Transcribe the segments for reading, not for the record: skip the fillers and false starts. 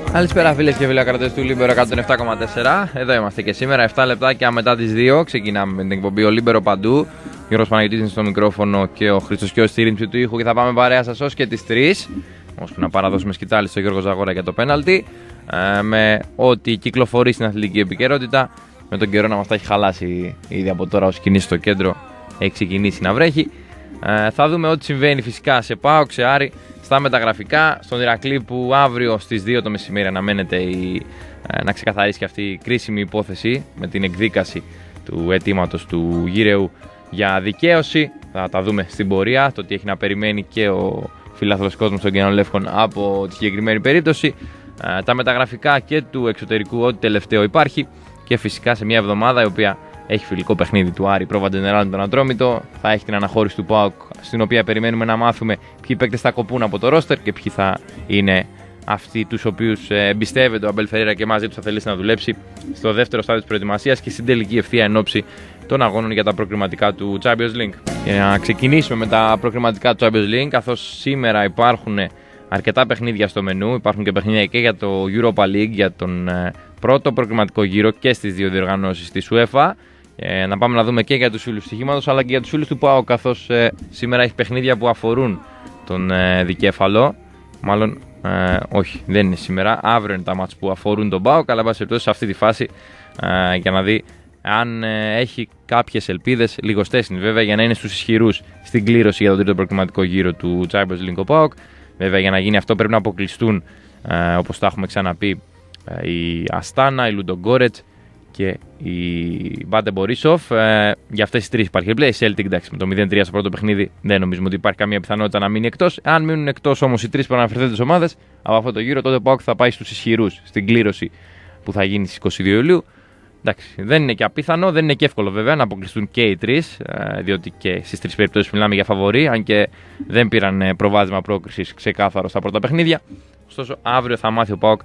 Καλησπέρα φίλες και φίλοι ακροατές του Λίμπερο 107,4. Εδώ είμαστε και σήμερα, 7 λεπτάκια μετά τις 2. Ξεκινάμε με την εκπομπή Ο Λίμπερο Παντού. Γιώργος Παναγιώτης είναι στο μικρόφωνο και ο Χρήστος Κιώστης στη ρύθμιση του ήχου και θα πάμε παρέα σας ως και τις 3. Ώσπου να παραδώσουμε σκητάλη στο Γιώργο Ζαγόρα για το πέναλτι. Με ό,τι κυκλοφορεί στην αθλητική επικαιρότητα. Με τον καιρό να μας τα έχει χαλάσει ήδη από τώρα ως κινήσει στο κέντρο. Έχει ξεκινήσει να βρέχει. Θα δούμε ό,τι συμβαίνει φυσικά σε ΠΑΟΚ, σε Άρη, στα μεταγραφικά, στον Ηρακλή που αύριο στις 2 το μεσημέρι αναμένεται να ξεκαθαρίσει και αυτή η κρίσιμη υπόθεση με την εκδίκαση του αιτήματος του Γύρεου για δικαίωση. Θα τα δούμε στην πορεία, το τι έχει να περιμένει και ο φιλάθλος κόσμος των Κενολεύκων από τη συγκεκριμένη περίπτωση. Τα μεταγραφικά και του εξωτερικού, ό,τι τελευταίο υπάρχει. Και φυσικά σε μια εβδομάδα η οποία έχει φιλικό παιχνίδι του Άρη Πρόβα Τζενεράλ με τον Ατρόμητο. Θα έχει την αναχώρηση του ΠΑΟΚ, στην οποία περιμένουμε να μάθουμε ποιοι παίκτες θα κοπούν από το ρόστερ και ποιοι θα είναι αυτοί τους οποίους εμπιστεύεται ο Αμπέλ Φερέιρα και μαζί τους θα θελήσει να δουλέψει στο δεύτερο στάδιο της προετοιμασίας και στην τελική ευθεία ενόψη των αγώνων για τα προκριματικά του Champions League. Και να ξεκινήσουμε με τα προκριματικά του Champions League, καθώς σήμερα υπάρχουν αρκετά παιχνίδια στο μενού. Υπάρχουν και παιχνίδια και για το Europa League, για τον πρώτο προκριματικό γύρο και στις δύο διοργανώσεις της UEFA. Να πάμε να δούμε και για τους φίλους στοιχήματος αλλά και για τους φίλους του ΠΑΟ, καθώς σήμερα έχει παιχνίδια που αφορούν τον δικέφαλο. Μάλλον όχι, δεν είναι σήμερα. Αύριο είναι τα μάτς που αφορούν τον ΠΑΟ. Αλλά βάσει σε αυτή τη φάση για να δει αν έχει κάποιες ελπίδες, λιγοστές είναι βέβαια, για να είναι στους ισχυρούς στην κλήρωση για τον τρίτο προκριματικό γύρο του Champions League ΠΑΟΚ. Βέβαια, για να γίνει αυτό πρέπει να αποκλειστούν, όπως τα έχουμε ξαναπεί, η Αστάνα, η Λουντογκόρετς και η Μπάντε Μπορίσοφ. Για αυτές τις τρεις υπάρχει πλέον. Η Celtic, εντάξει, με το 0-3 στο πρώτο παιχνίδι δεν νομίζουμε ότι υπάρχει καμία πιθανότητα να μείνει εκτός. Αν μείνουν εκτός όμως οι τρεις προαναφερθέντες ομάδες από αυτό το γύρο, τότε ο ΠΑΟΚ θα πάει στους ισχυρούς στην κλήρωση που θα γίνει στις 22 Ιουλίου. Εντάξει, δεν είναι και απίθανο, δεν είναι και εύκολο βέβαια να αποκλειστούν και οι τρεις, διότι και στις τρεις περιπτώσεις μιλάμε για φαβορί, αν και δεν πήραν προβάδισμα πρόκρισης ξεκάθαρο στα πρώτα παιχνίδια. Ωστόσο, αύριο θα μάθει ο ΠΑΟΚ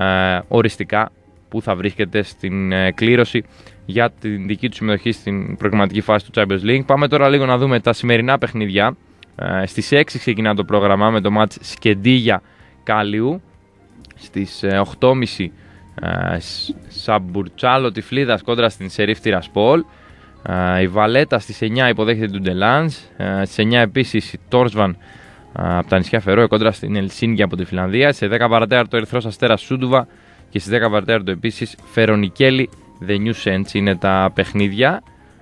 οριστικά που θα βρίσκεται στην κλήρωση για την δική του συμμετοχή στην προγραμματική φάση του Champions League. Πάμε τώρα λίγο να δούμε τα σημερινά παιχνίδια. Στις 6 ξεκινά το πρόγραμμα με το μάτς Σκεντίγια Κάλιου. Στις 8.30 Σαμπουρτσάλο Τυφλίδας κόντρα στην Σερίφ Τιρασπόλ. Η Βαλέτα στις 9 υποδέχεται του Ντελάνς. Στις 9 επίσης η Τόρσβαν από τα νησιά Φερόε κόντρα στην Ελσίνγκη από τη Φιλανδία. Σε 10 παρατέταρτο Ερυθρός Αστέρας Σούντουβα και στις 10 παρατέταρτο επίσης Φερονικέλη The New Saints είναι τα παιχνίδια.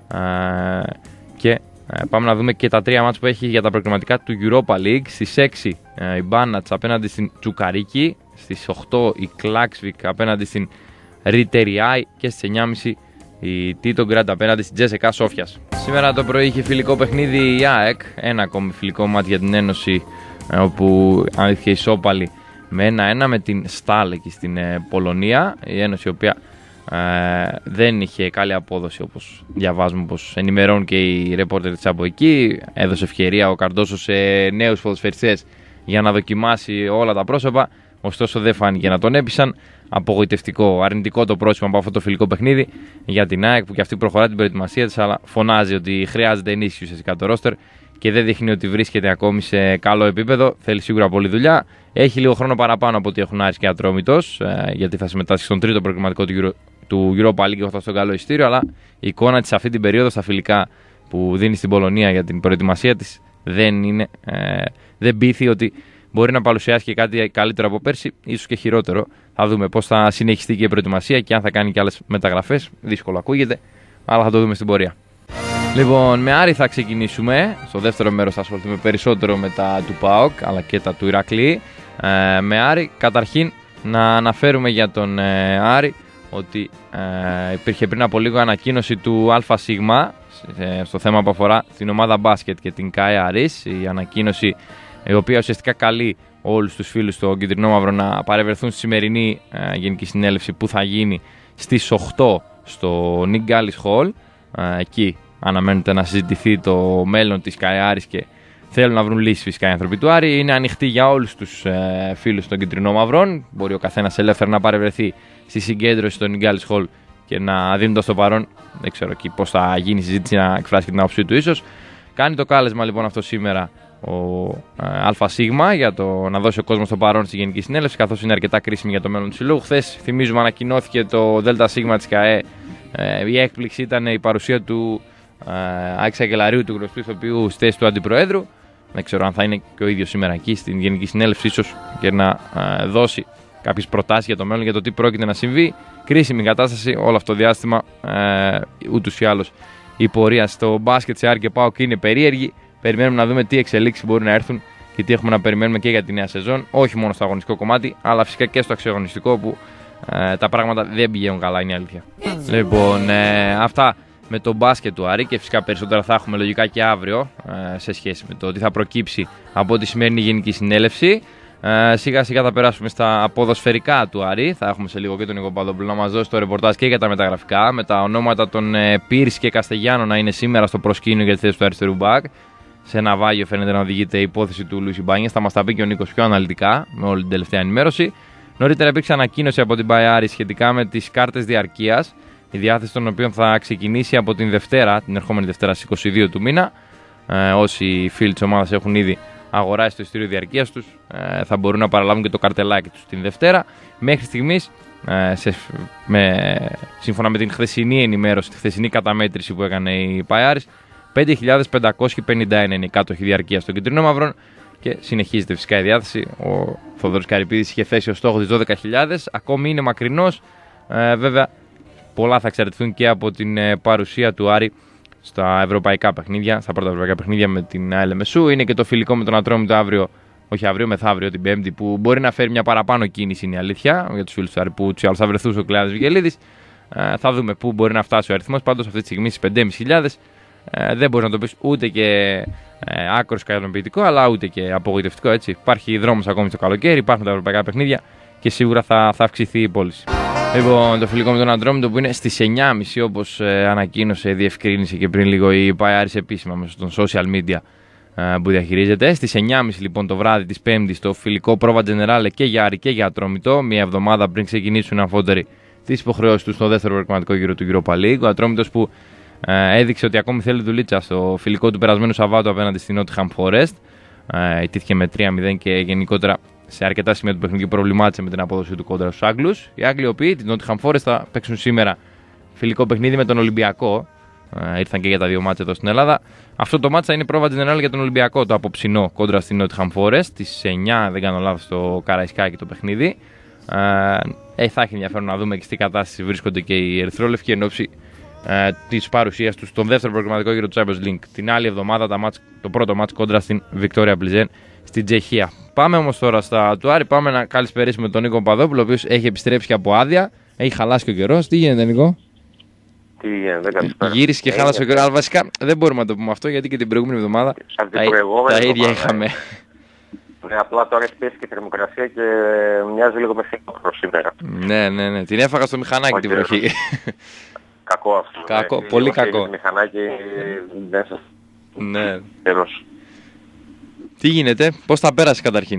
Και πάμε να δούμε και τα τρία μάτς που έχει για τα προκριματικά του Europa League. Στις 6 η Μπάνατς απέναντι στην Τσουκαρίκη. Στις 8 η Κλάξβικ απέναντι στην Ριτεριάι και στις 9.30 η Τίτογκραντ απέναντι στην Τζέσεκα Σόφιας. Σήμερα το πρωί είχε φιλικό παιχνίδι η ΑΕΚ, ένα ακόμη φιλικό μάτι για την Ένωση, όπου ανήθηκε ισόπαλη με 1-1 με την Στάλ εκεί στην Πολωνία. Η Ένωση η οποία δεν είχε καλή απόδοση, όπως διαβάζουμε, όπως ενημερώνουν και οι ρεπόρτερ της από εκεί. Έδωσε ευκαιρία ο Καρντόσο σε νέους ποδοσφαιριστές για να δοκιμάσει όλα τα πρόσωπα. Ωστόσο δεν φάνηκε να τον έπεισαν. Απογοητευτικό, αρνητικό το πρόσωπο από αυτό το φιλικό παιχνίδι για την ΑΕΚ, που και αυτή προχωρά την προετοιμασία της, αλλά φωνάζει ότι χρειάζεται ενίσχυση ουσιαστικά το ρόστερ και δεν δείχνει ότι βρίσκεται ακόμη σε καλό επίπεδο. Θέλει σίγουρα πολλή δουλειά. Έχει λίγο χρόνο παραπάνω από ό,τι έχουν Άρης και Ατρόμητος, γιατί θα συμμετάσχει στον τρίτο προκριματικό του Europa League και θα στον καλό ειστήριο. Αλλά η εικόνα της αυτή την περίοδο στα φιλικά που δίνει στην Πολωνία για την προετοιμασία της δεν πείθει ότι μπορεί να παρουσιάσει και κάτι καλύτερο από πέρσι, ίσως και χειρότερο. Θα δούμε πώς θα συνεχιστεί και η προετοιμασία και αν θα κάνει και άλλες μεταγραφές. Δύσκολο ακούγεται, αλλά θα το δούμε στην πορεία. Λοιπόν, με Άρη θα ξεκινήσουμε. Στο δεύτερο μέρος θα ασχοληθούμε περισσότερο με τα του ΠΑΟΚ αλλά και τα του Ηρακλή. Με Άρη, καταρχήν να αναφέρουμε για τον Άρη ότι υπήρχε πριν από λίγο ανακοίνωση του ΑΣ στο θέμα που αφορά την ομάδα μπάσκετ και την ΚΑΕ Άρης. Η ανακοίνωση η οποία ουσιαστικά καλεί όλους τους φίλους του Κεντρινόμαυρο να παρευρεθούν στη σημερινή γενική συνέλευση που θα γίνει στις 8 στο Νικ Γκάλις Χολ. Εκεί αναμένεται να συζητηθεί το μέλλον της ΚΑΕ Άρης και θέλουν να βρουν λύσεις φυσικά οι άνθρωποι του Άρη. Είναι ανοιχτή για όλους τους φίλους των Κεντρινόμαυρων. Μπορεί ο καθένας ελεύθερα να παρευρεθεί στη συγκέντρωση στο Νικ Γκάλις Χολ και να δίνοντας το παρόν, δεν ξέρω εκεί πώς θα γίνει η συζήτηση, να εκφράσει και την άποψή του ίσως. Κάνει το κάλεσμα λοιπόν αυτό σήμερα ΑΣ για το να δώσει ο κόσμος το παρόν στη Γενική Συνέλευση, καθώς είναι αρκετά κρίσιμη για το μέλλον του συλλόγου. Χθες, θυμίζουμε, ανακοινώθηκε το ΔΣ της ΚΑΕ. Η έκπληξη ήταν η παρουσία του Άκη Σακελαρίου, του γνωστού ηθοποιού, στη θέση του Αντιπροέδρου. Δεν ξέρω αν θα είναι και ο ίδιος σήμερα εκεί στην Γενική Συνέλευση, ίσως και να δώσει κάποιες προτάσεις για το μέλλον, για το τι πρόκειται να συμβεί. Κρίσιμη κατάσταση όλο αυτό το διάστημα. Ούτως ή άλλως η πορεία στο μπάσκετ σε Άρη και ΠΑΟΚ είναι περίεργη. Περιμένουμε να δούμε τι εξελίξεις μπορεί να έρθουν και τι έχουμε να περιμένουμε και για τη νέα σεζόν. Όχι μόνο στο αγωνιστικό κομμάτι, αλλά φυσικά και στο αξιαγωνιστικό, που τα πράγματα δεν πηγαίνουν καλά, είναι η αλήθεια. Λοιπόν, αυτά με το μπάσκετ του Άρη, και φυσικά περισσότερα θα έχουμε λογικά και αύριο σε σχέση με το τι θα προκύψει από τη σημερινή Γενική Συνέλευση. Σιγά σιγά θα περάσουμε στα ποδοσφαιρικά του Άρη. Θα έχουμε σε λίγο και τον Νίκο Παπαδόπουλο να μας δώσει το ρεπορτάζ και για τα μεταγραφικά, με τα ονόματα των Πύρση και Καστεγιάνο να είναι σήμερα στο προσκήνιο για τη θέση του αριστερού μπακ. Σε ένα βάγιο φαίνεται να οδηγείται η υπόθεση του Λούισι Μπάνιες. Θα μας τα πει και ο Νίκος πιο αναλυτικά με όλη την τελευταία ενημέρωση. Νωρίτερα υπήρξε ανακοίνωση από την Μπαϊάρη σχετικά με τις κάρτες διαρκείας, η διάθεση των οποίων θα ξεκινήσει από την Δευτέρα, την ερχόμενη Δευτέρα στις 22 του μήνα. Όσοι φίλοι της ομάδας έχουν ήδη αγοράσει το εισιτήριο διαρκείας τους, θα μπορούν να παραλάβουν και το καρτελάκι τους την Δευτέρα. Μέχρι στιγμής, σύμφωνα με την χθεσινή ενημέρωση, τη χθεσινή καταμέτρηση που έκανε η Παϊάρης, 5.551 είναι οι κάτοχοι διαρκείας των κυτρινόμαυρων, και συνεχίζεται φυσικά η διάθεση. Ο Θοδωρής Καρυπίδης είχε θέσει ως στόχο τις 12.000, ακόμη είναι μακρινός. Βέβαια, πολλά θα εξαρτηθούν και από την παρουσία του Άρη στα ευρωπαϊκά παιχνίδια, στα πρώτα ευρωπαϊκά παιχνίδια με την ΑΕΛ. Είναι και το φιλικό με τον Ατρόμητο αύριο, όχι αύριο, μεθαύριο την Πέμπτη, που μπορεί να φέρει μια παραπάνω κίνηση, είναι η αλήθεια, για τους φίλους του Άρη που ούτως ή άλλως θα βρεθούν στο Κλεάνθης Βικελίδης. Θα δούμε πού μπορεί να φτάσει ο αριθμός. Πάντως αυτή τη στιγμή στις 5.500 δεν μπορεί να το πεις ούτε και άκρος ικανοποιητικό, αλλά ούτε και απογοητευτικό. Έτσι. Υπάρχει δρόμος ακόμη στο καλοκαίρι, υπάρχουν τα ευρωπαϊκά παιχνίδια και σίγουρα θα αυξηθεί η πώληση. Λοιπόν, το φιλικό με τον Ατρόμητο που είναι στις 9.30, όπως ανακοίνωσε, διευκρίνησε και πριν λίγο η Παϊάρης επίσημα μέσω των social media που διαχειρίζεται. Στις 9.30 λοιπόν το βράδυ της Πέμπτης, το φιλικό Πρόβα Τζενεράλε και για Άρη και για Ατρόμητο, μια εβδομάδα πριν ξεκινήσουν αμφότεροι τις υποχρεώσεις του στο δεύτερο προκριματικό γύρο του Europa League. Ο Ατρόμητος που έδειξε ότι ακόμη θέλει δουλίτσα στο φιλικό του περασμένου Σαββάτου απέναντι στην Nottingham Forest. Ιτήθηκε με 3-0 και γενικότερα σε αρκετά σημεία του παιχνιδιού προβλημάτισε με την απόδοση του κόντρα στους Άγγλους. Οι Άγγλοι, οι οποίοι την Nottingham Forest θα παίξουν σήμερα φιλικό παιχνίδι με τον Ολυμπιακό. Ήρθαν και για τα δύο μάτσα εδώ στην Ελλάδα. Αυτό το μάτσα είναι πρόβα general για τον Ολυμπιακό, το απόψινό κόντρα στην Nottingham Forest. Στις 9, δεν κάνω λάθος, στο Καραϊσκάκι το παιχνίδι. Θα έχει ενδιαφέρον να δούμε και στη κατάσταση βρίσκονται και οι ερυθρόλευκοι εν ώψη της παρουσίας τους στον δεύτερο προγραμματικό γύρο του Champions League. Την άλλη εβδομάδα το πρώτο μάτς κόντρα στην Victoria Plzen στην Τσεχία. Πάμε όμως τώρα στα του Άρη. Πάμε να καλησπερίσουμε τον Νίκο Παπαδόπουλο, ο οποίος έχει επιστρέψει και από άδεια. Έχει χαλάσει και ο καιρός. Τι γίνεται, Νίκο? Τι γίνεται, καλησπέρα. Γύρισε και χάλασε ο καιρός. Αλλά βασικά δεν μπορούμε να το πούμε αυτό, γιατί και την προηγούμενη εβδομάδα τα ίδια είχαμε. Ναι, απλά τώρα έχει πέσει και θερμοκρασία και μοιάζει λίγο με φθινόπωρο σήμερα. Ναι. Την έφαγα στο μηχανάκι την βροχή. Κακό αυτό. Κακό, πολύ κακό. Το μηχανάκι δεν σας... Ναι. Τέλος. Τι γίνεται, πώς θα πέρασε καταρχήν?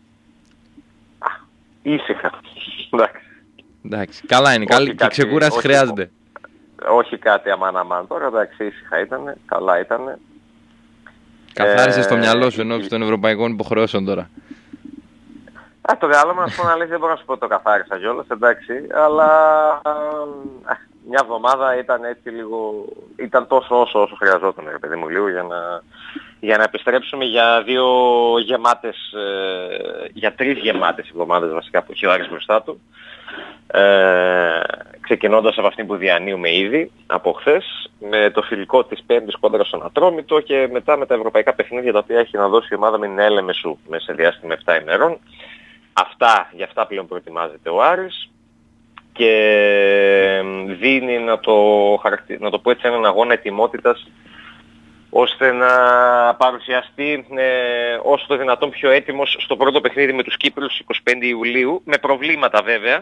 Ήσυχα. Εντάξει, καλά είναι, και ξεκούραση χρειάζεται. Όχι κάτι αμάν. Τώρα εντάξει, ήσυχα ήτανε, καλά ήτανε. Καθάρισε στο μυαλό σου ενώπιση των ευρωπαϊκών υποχρεώσεων τώρα. Το μυαλό μου, να σου πω αλήθεια, δεν μπορώ να σου πω το καθάρισα κιόλας, εντάξει, αλλά μια εβδομάδα ήταν έτσι λίγο, ήταν τόσο όσο χρειαζόταν, ρε παιδί μου, λίγο για να επιστρέψουμε για για 3 γεμάτες εβδομάδες βασικά που έχει ο Άρης μπροστά του. Ξεκινώντας από αυτή που διανύουμε ήδη από χθες, με το φιλικό της Πέμπτης κόντρα στον Ατρόμητο και μετά με τα ευρωπαϊκά παιχνίδια τα οποία έχει να δώσει η ομάδα με την ΕΛΜΣ μέσα σε διάστημα 7 ημερών. Για αυτά πλέον προετοιμάζεται ο Άρης και δίνει, να το πω έτσι, έναν αγώνα ετοιμότητας ώστε να παρουσιαστεί όσο το δυνατόν πιο έτοιμος στο πρώτο παιχνίδι με τους Κύπριους 25 Ιουλίου, με προβλήματα βέβαια,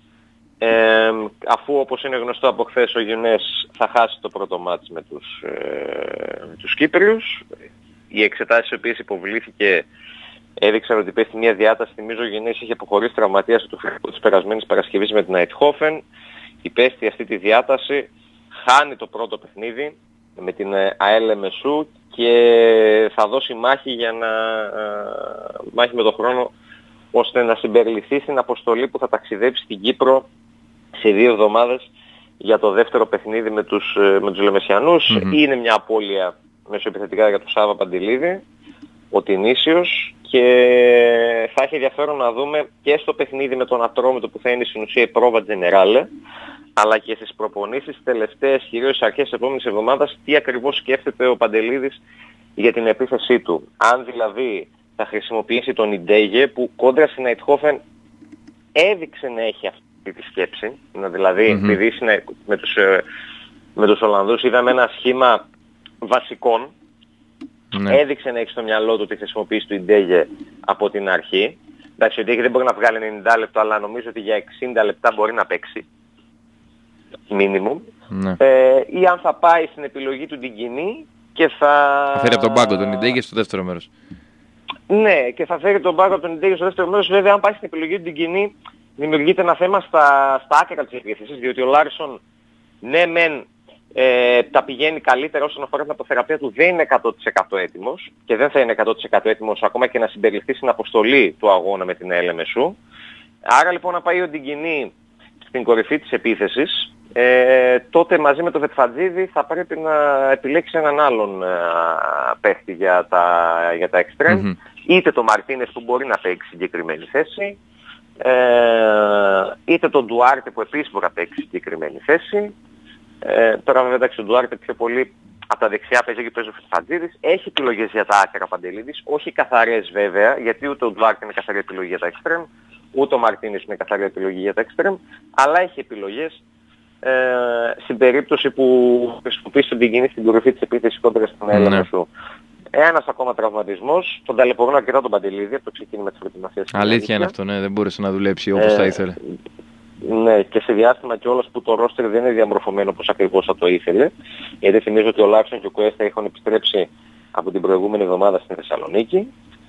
αφού όπως είναι γνωστό από χθες ο Γιουνές θα χάσει το πρώτο μάτς με τους Κύπριους. Οι εξετάσεις οι οποίες υποβλήθηκε έδειξαν ότι πέφτει μια διάταση. Θυμίζω ο Γιουνές είχε αποχωρήσει τραυματίας του φιλικού της περασμένης Παρασκευής με την Αιτχόφεν. Υπέστη αυτή τη διάταση, χάνει το πρώτο παιχνίδι με την ΑΕΛ Μεσού και θα δώσει μάχη μάχη με τον χρόνο ώστε να συμπεριληφθεί στην αποστολή που θα ταξιδέψει στην Κύπρο σε 2 εβδομάδες για το δεύτερο παιχνίδι με τους Λεμεσιανούς. Είναι μια απώλεια μεσοεπιθετικά για τον Σάβα Παντελίδη, ο Τινήσιος, και θα έχει ενδιαφέρον να δούμε και στο παιχνίδι με τον Ατρόμητο που θα είναι στην ουσία η πρόβα Τζενεράλε, αλλά και στις προπονήσεις τελευταίες, κυρίως στις αρχές της επόμενης εβδομάδας, τι ακριβώς σκέφτεται ο Παντελίδης για την επίθεσή του. Αν δηλαδή θα χρησιμοποιήσει τον Ιντέγε, που κόντρα στην Αιτχόφεν έδειξε να έχει αυτή τη σκέψη, δηλαδή επειδή με τους Ολλανδούς είδαμε ένα σχήμα βασικών, έδειξε να έχει στο μυαλό του τη χρησιμοποίηση του Ιντέγε από την αρχή. Εντάξει, ο Ιντέγε δεν μπορεί να βγάλει 90 λεπτά, αλλά νομίζω ότι για 60 λεπτά μπορεί να παίξει. Minimum. Ή αν θα πάει στην επιλογή του την κοινή και θα φέρει από τον πάγκο τον Ιντέγε στο δεύτερο μέρος. Ναι, και θα φέρει τον πάγκο από τον Ιντέγε στο δεύτερο μέρος. Βέβαια, αν πάει στην επιλογή του την κοινή, δημιουργείται ένα θέμα στα άκρα της επίθεσης, διότι ο Λάρισον, ναι μεν, τα πηγαίνει καλύτερα όσον αφορά την αποθεραπεία του, δεν είναι 100% έτοιμος και δεν θα είναι 100% έτοιμος ακόμα και να συμπεριληφθεί στην αποστολή του αγώνα με την ΑΕΛ Μεσού. Άρα λοιπόν να πάει ο Ντιγκινή στην κορυφή της επίθεσης, τότε μαζί με τον Βετφατζίδη θα πρέπει να επιλέξει έναν άλλον παίχτη για τα εξτρέμ, είτε τον Μαρτίνες που μπορεί να παίξει συγκεκριμένη θέση, είτε τον Ντουάρτε που επίσης μπορεί να παίξει συγκεκριμένη θέση. Τώρα βέβαια εντάξει, ο Ντουάρτε πιο πολύ από τα δεξιά παίζει και παίζει ο Βετφατζίδης. Έχει επιλογές για τα άκρα Παντελίδης, όχι καθαρές βέβαια, γιατί ούτε ο Ντουάρτε είναι καθαρή επιλογή για τα εξτρέμ, ούτε ο Μαρτίνες είναι καθαρή επιλογή για τα εξτρέμ, αλλά έχει επιλογές στην περίπτωση που χρησιμοποιήσει τον Τιγκίνη στην κορυφή της επίθεσης κόντρα στην ΑΕΛ Μεσού. Ένας ακόμα τραυματισμός, τον ταλαιπωρούν αρκετά τον Παντελίδη από το ξεκίνημα της προετοιμασίας. Αλήθεια είναι αυτό, ναι, δεν μπόρεσε να δουλέψει όπως θα ήθελε. Ναι, και σε διάστημα κιόλας που το ρόστερ δεν είναι διαμορφωμένο όπως ακριβώς θα το ήθελε. Γιατί θυμίζω ότι ο Λάξον και ο Κουέστα είχαν επιστρέψει από την προηγούμενη εβδομάδα στην Θεσσαλονίκη.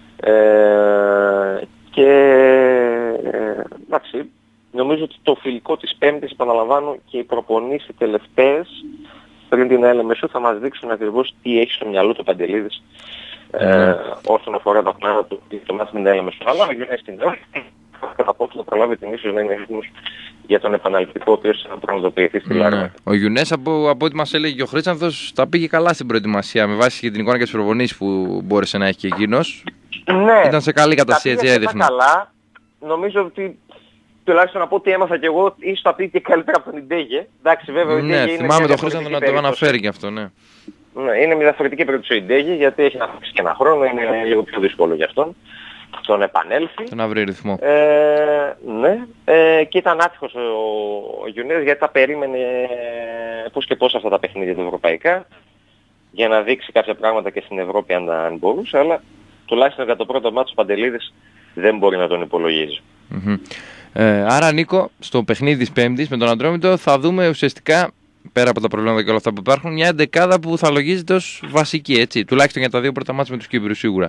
Και εντάξει, νομίζω ότι το φιλικό της Πέμπτης, επαναλαμβάνω, και οι προπονήσεις οι τελευταίες πριν την ΑΕΛ Μεσού θα μας δείξουν ακριβώς τι έχει στο μυαλό του Παντελίδης όσον αφορά τα πλάνα του το μάτι με την ΑΕΛ Μεσού. Αλλά γυρνάει στην ώρα κατά πόσο θα προλάβει την ίσως να είναι έτοιμος για τον επαναληπτικό ο οποίος θα πραγματοποιηθεί στη Λάρνα. Ο Γιουνές από ό,τι μας έλεγε και ο Χρήστανθος τα πήγε καλά στην προετοιμασία με βάση και την εικόνα και τις προπονήσεις που μπόρεσε να έχει και εκείνος. Ναι, ήταν σε καλή κατάσταση, έτσι έδειχνε. Καλά. Νομίζω ότι τουλάχιστον από ό,τι έμαθα και εγώ, ίσως τα πήγε και καλύτερα από τον Ιντέγε. Εντάξει, βέβαια ο Ιντέγε είναι. Θυμάμαι τον Χρήστανθο να το αναφέρει και αυτό, ναι. Ναι, είναι μια διαφορετική περίπτωση ο Ιντέγε, γιατί έχει να παίξει και ένα χρόνο, είναι λίγο πιο δύσκολο για αυτόν. Τον επανέλθει. Τον να βρει ρυθμό. Ναι, και ήταν άτυχος ο Γιουνές γιατί τα περίμενε πώς και πώς αυτά τα παιχνίδια τα ευρωπαϊκά για να δείξει κάποια πράγματα και στην Ευρώπη αν μπορούσε, αλλά τουλάχιστον για το πρώτο μάτσο ο Παντελίδης δεν μπορεί να τον υπολογίζει. Άρα Νίκο, στο παιχνίδι της Πέμπτης με τον Ατρόμητο θα δούμε ουσιαστικά, πέρα από τα προβλήματα και όλα αυτά που υπάρχουν, μια εντεκάδα που θα λογίζεται ως βασική, έτσι, τουλάχιστον για τα 2 πρώτα μάτς με τους Κύπρους σίγουρα.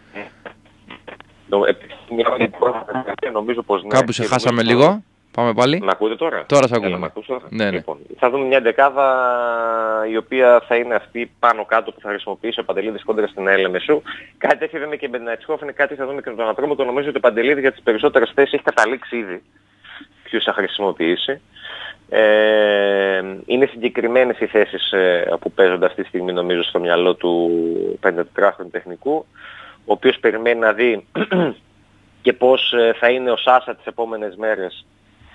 Νομίζω πως ναι. Κάπου σε χάσαμε λίγο. Πάμε πάλι. Με ακούτε τώρα? Τώρα σε ακούμε. Ναι. Λοιπόν, θα δούμε μια δεκάδα η οποία θα είναι αυτή πάνω κάτω που θα χρησιμοποιήσει ο Παντελίδης κόντρα στην ΑΕΛ Μεσού. Κάτι τέτοιο είδαμε και με την Αιτχόφεν, κάτι θα δούμε και με τον Ατρόμητο. Νομίζω ότι ο Παντελίδης για τις περισσότερες θέσεις έχει καταλήξει ήδη ποιους θα χρησιμοποιήσει. Είναι συγκεκριμένες οι θέσεις που παίζονται αυτή τη στιγμή νομίζω στο μυαλό του 54χρονου τεχνικού, ο οποίος περιμένει να δει και πώς θα είναι ο Σάσα τις επόμενες μέρες,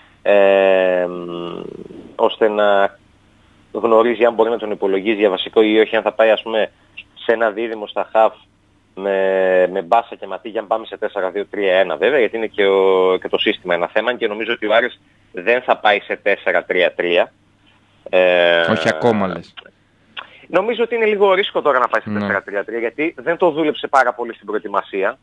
ώστε να γνωρίζει αν μπορεί να τον υπολογίζει για βασικό ή όχι, αν θα πάει ας πούμε σε ένα δίδυμο στα χαφ με Μπάσα και Ματίγια, αν πάμε σε 4-2-3-1 βέβαια, γιατί είναι και το σύστημα ένα θέμα και νομίζω ότι ο Άρης δεν θα πάει σε 4-3-3. Όχι ακόμα λες. Νομίζω ότι είναι λίγο ρίσκο τώρα να πάει σε 4-3-3 γιατί δεν το δούλεψε πάρα πολύ στην προετοιμασία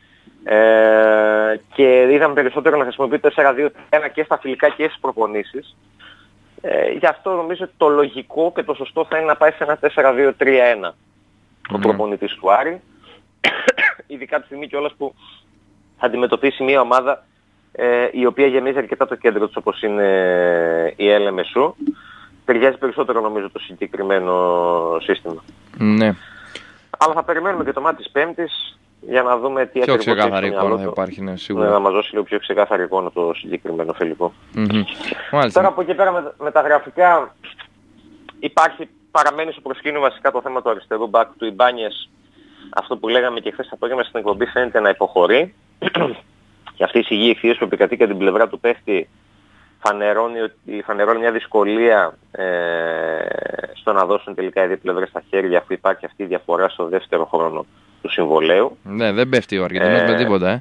και είδαμε περισσότερο να χρησιμοποιεί 4-2-3-1 και στα φιλικά και στις προπονήσεις. Γι' αυτό νομίζω ότι το λογικό και το σωστό θα είναι να πάει σε ένα 4-2-3-1 ο προπονητής του Άρη, ειδικά τη στιγμή κιόλας που θα αντιμετωπίσει μια ομάδα η οποία γεμίζει αρκετά το κέντρο της όπως είναι η ΑΕΛ Μεσού. ταιριάζει περισσότερο νομίζω το συγκεκριμένο σύστημα. Ναι. Αλλά θα περιμένουμε και το μάτι της Πέμπτης για να δούμε τι Πιο ακριβώς έχει ξεκάθαρη στο μυαλό εικόνα θα του. υπάρχει, ναι, σίγουρα. Να μας δώσει λίγο πιο ξεκάθαρη εικόνα το συγκεκριμένο φιλικό. Μάλιστα. Τώρα από εκεί πέρα με τα γραφικά παραμένει στο προσκήνιο βασικά το θέμα του αριστερού μπακ του Ιμπάνιες. Αυτό που λέγαμε και χθες το απόγευμα στην εκπομπή φαίνεται να υποχωρεί. Και αυτή η σιγή ευθείας που επικρατεί και την πλευρά του παίχτη φανερώνει μια δυσκολία στο να δώσουν τελικά οι δύο πλευρές στα χέρια, αφού υπάρχει αυτή η διαφορά στο δεύτερο χρόνο του συμβολέου. Ναι, δεν πέφτει ο Αργεντινός με τίποτα,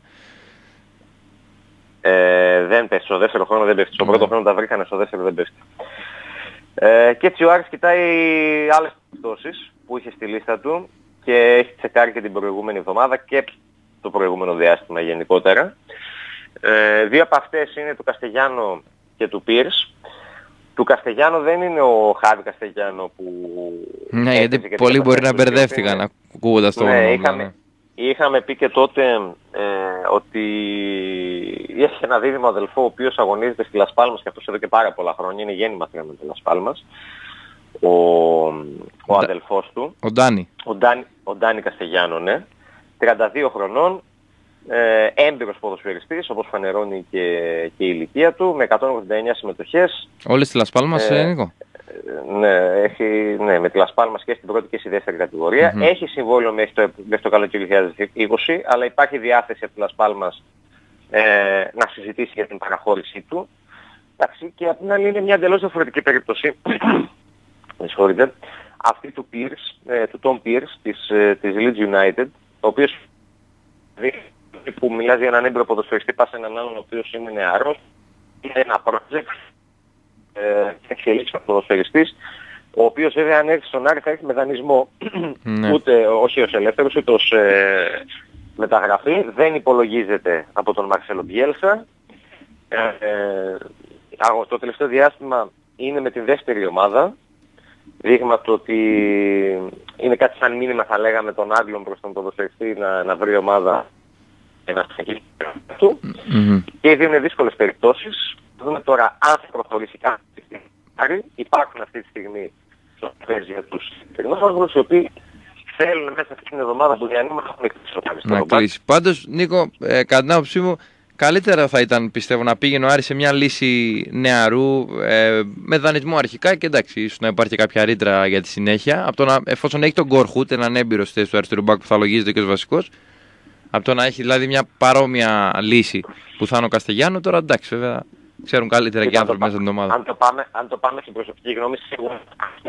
Δεν πέφτει, στο δεύτερο χρόνο δεν πέφτει. Στο πρώτο χρόνο τα βρήκανε, στο δεύτερο δεν πέφτει. Και έτσι ο Άρης κοιτάει άλλες περιπτώσεις που είχε στη λίστα του και έχει τσεκάρει και την προηγούμενη εβδομάδα και το προηγούμενο διάστημα γενικότερα. Δύο από αυτές είναι του Καστεγιάνο και του Πίρς. Του Καστεγιάνο δεν είναι ο Χάβι Καστεγιάνο που... Ναι, γιατί πολλοί μπορεί να μπερδεύτηκαν ακούγοντας το όνομα. Είχαμε πει και τότε ότι έχει ένα δίδυμο αδελφό ο οποίος αγωνίζεται στη Λας Πάλμας και αυτός εδώ και πάρα πολλά χρόνια, είναι γέννημα με τη Λας Πάλμας, ο αδελφός του. Ο Ντάνι Καστεγιάνο, ναι. 32 χρονών, έμπειρος ποδοσφαιριστής, όπως φανερώνει και η ηλικία του, με 189 συμμετοχές. Όλες στη Λας Πάλμας, Νίκο. Ναι, με τη Λας Πάλμας και στην πρώτη και στη δεύτερη κατηγορία. Έχει συμβόλαιο μέχρι το καλοκαίρι 2020, αλλά υπάρχει διάθεση από τη Λας Πάλμας να συζητήσει για την παραχώρησή του. Εντάξει, και απ' την άλλη είναι μια εντελώς διαφορετική περίπτωση. Με συγχωρείτε. Αυτή του Tom Pierce της Leeds United, ο οποίος που μιλάζει για έναν έμπειρο ποδοσφαιριστή, πας σε έναν άλλον ο οποίος είναι νεαρός, είναι ένα project, εξελίξει ο ποδοσφαιριστής, ο οποίος βέβαια αν έρθει στον Άρη θα έρθει με δανεισμό, όχι ως ελεύθερος, ούτε ως μεταγραφή, δεν υπολογίζεται από τον Μαρσέλο Μπιέλσα. Το τελευταίο διάστημα είναι με την δεύτερη ομάδα, δείγμα το ότι είναι κάτι σαν μήνυμα θα λέγαμε τον Άγγλων προς τον ποδοσφαιριστή να βρει ομάδα να στεγεί του. Και οι δύο είναι δύσκολες περιπτώσεις. Θα δούμε τώρα αν θα προχωρήσει κάτι. Υπάρχουν αυτή τη στιγμή στο τραπέζι για τους τεχνόλογους οι οποίοι θέλουν μέσα αυτή την εβδομάδα που διανύουμε να κλείσει. Πάντως, Νίκο, κατά την άποψή μου, καλύτερα θα ήταν, πιστεύω, να πήγαινε ο Άρης σε μια λύση νεαρού με δανεισμό αρχικά και εντάξει, ίσως να υπάρχει κάποια ρήτρα για τη συνέχεια. Από το να, εφόσον έχει τον Γκορχούτ, έναν έμπειρο στη θέση του αριστερού μπακ που θα λογίζεται και ως βασικός, από το να έχει δηλαδή μια παρόμοια λύση που θα είναι ο Καστεγιάνο, τώρα εντάξει, βέβαια ξέρουν καλύτερα και οι άνθρωποι μέσα στην ομάδα. Αν το πάμε στην προσωπική γνώμη, σίγουρα.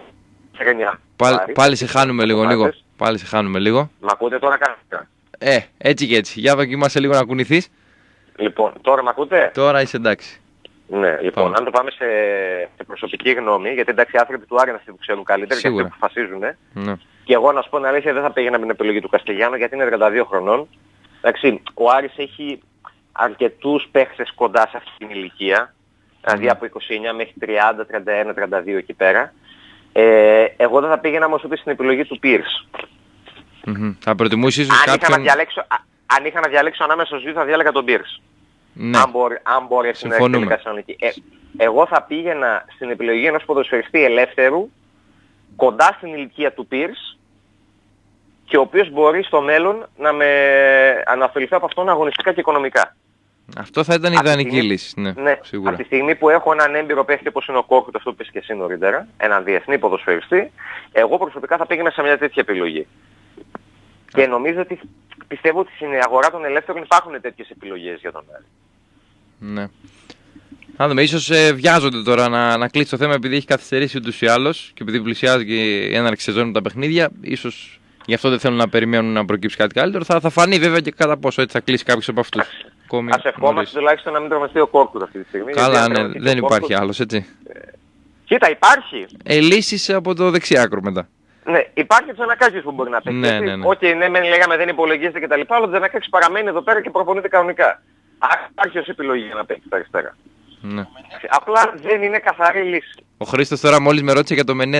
Πάλι σε χάνουμε λίγο, Νίκο. Πάλι σε χάνουμε λίγο. Μ' ακούτε τώρα καλύτερα? Έτσι και έτσι. Για δοκιμάσαι λίγο να κουνηθείς. Λοιπόν, τώρα μ' ακούτε? Τώρα είσαι εντάξει. Ναι, λοιπόν, αν το πάμε σε προσωπική γνώμη, γιατί εντάξει οι άνθρωποι του Άρη αυτοί που ξέρουν καλύτερα και αυτοί που αποφασίζουν. Ναι. Και εγώ να σου πω την αλήθεια δεν θα πήγαινα με την επιλογή του Καστεγιάνο γιατί είναι 32 χρονών. Εντάξει, ο Άρης έχει αρκετούς παίχτες κοντά σε αυτή την ηλικία, δηλαδή από 29 μέχρι 30, 31, 32 εκεί πέρα. Εγώ δεν θα πήγαινα όμως ούτε στην επιλογή του Πίρς. Θα προτιμούσεις ίσως κάποιον... Αν είχα να διαλέξω ανάμεσα στους δύο θα διάλεγα τον Πίρς. Ναι. Αν μπορεί να έρθει τελικά στην Ανική. Εγώ θα πήγαινα στην επιλογή ενός ποδοσφαιριστή ελεύθερου, κοντά στην ηλικία του Πίρς, και ο οποίος μπορεί στο μέλλον να ωφεληθεί από αυτόν αγωνιστικά και οικονομικά. Αυτό θα ήταν η ιδανική λύση, ναι, σίγουρα. Από τη στιγμή που έχω έναν έμπειρο παίχτη όπως είναι ο Κόρκουτ, αυτό που είπες και εσύ νωρίτερα, έναν διεθνή ποδοσφαιριστή, εγώ προσωπικά θα πήγαινα σε μια τέτοια επιλογή. Και νομίζω ότι πιστεύω ότι στην αγορά των ελεύθερων υπάρχουν τέτοιες επιλογές για τον Άρη. Ναι. Να δούμε, ίσως βιάζονται τώρα να κλείσει το θέμα επειδή έχει καθυστερήσει ούτως ή άλλως και επειδή πλησιάζει και η έναρξη σεζόν με τα παιχνίδια, ίσως γι' αυτό δεν θέλουν να περιμένουν να προκύψει κάτι καλύτερο. Θα φανεί βέβαια και κατά πόσο έτσι θα κλείσει κάποιος από αυτούς. Ας ευχόμαστε τουλάχιστον να μην τραυματιστεί ο Κόρκουτ αυτή τη στιγμή. Καλά, ναι, δεν υπάρχει άλλος, έτσι. Κοίτα, υπάρχει. Λύσεις από το δεξιάκρο μετά. Ναι, υπάρχει ο Τζανακάκης που μπορεί να παίξει. Ναι. Όχι, ναι, λέγαμε δεν υπολογίζεται κτλ. Αλλά ο Τζανακάκης παραμένει εδώ πέρα και προπονείται κανονικά. Άρα υπάρχει ως επιλογή για να παίξει τα αριστερά. Ναι. Απλά δεν είναι καθαρή λύση. Ο Χρήστος τώρα μόλις με ρώτησε για το Μενέντες.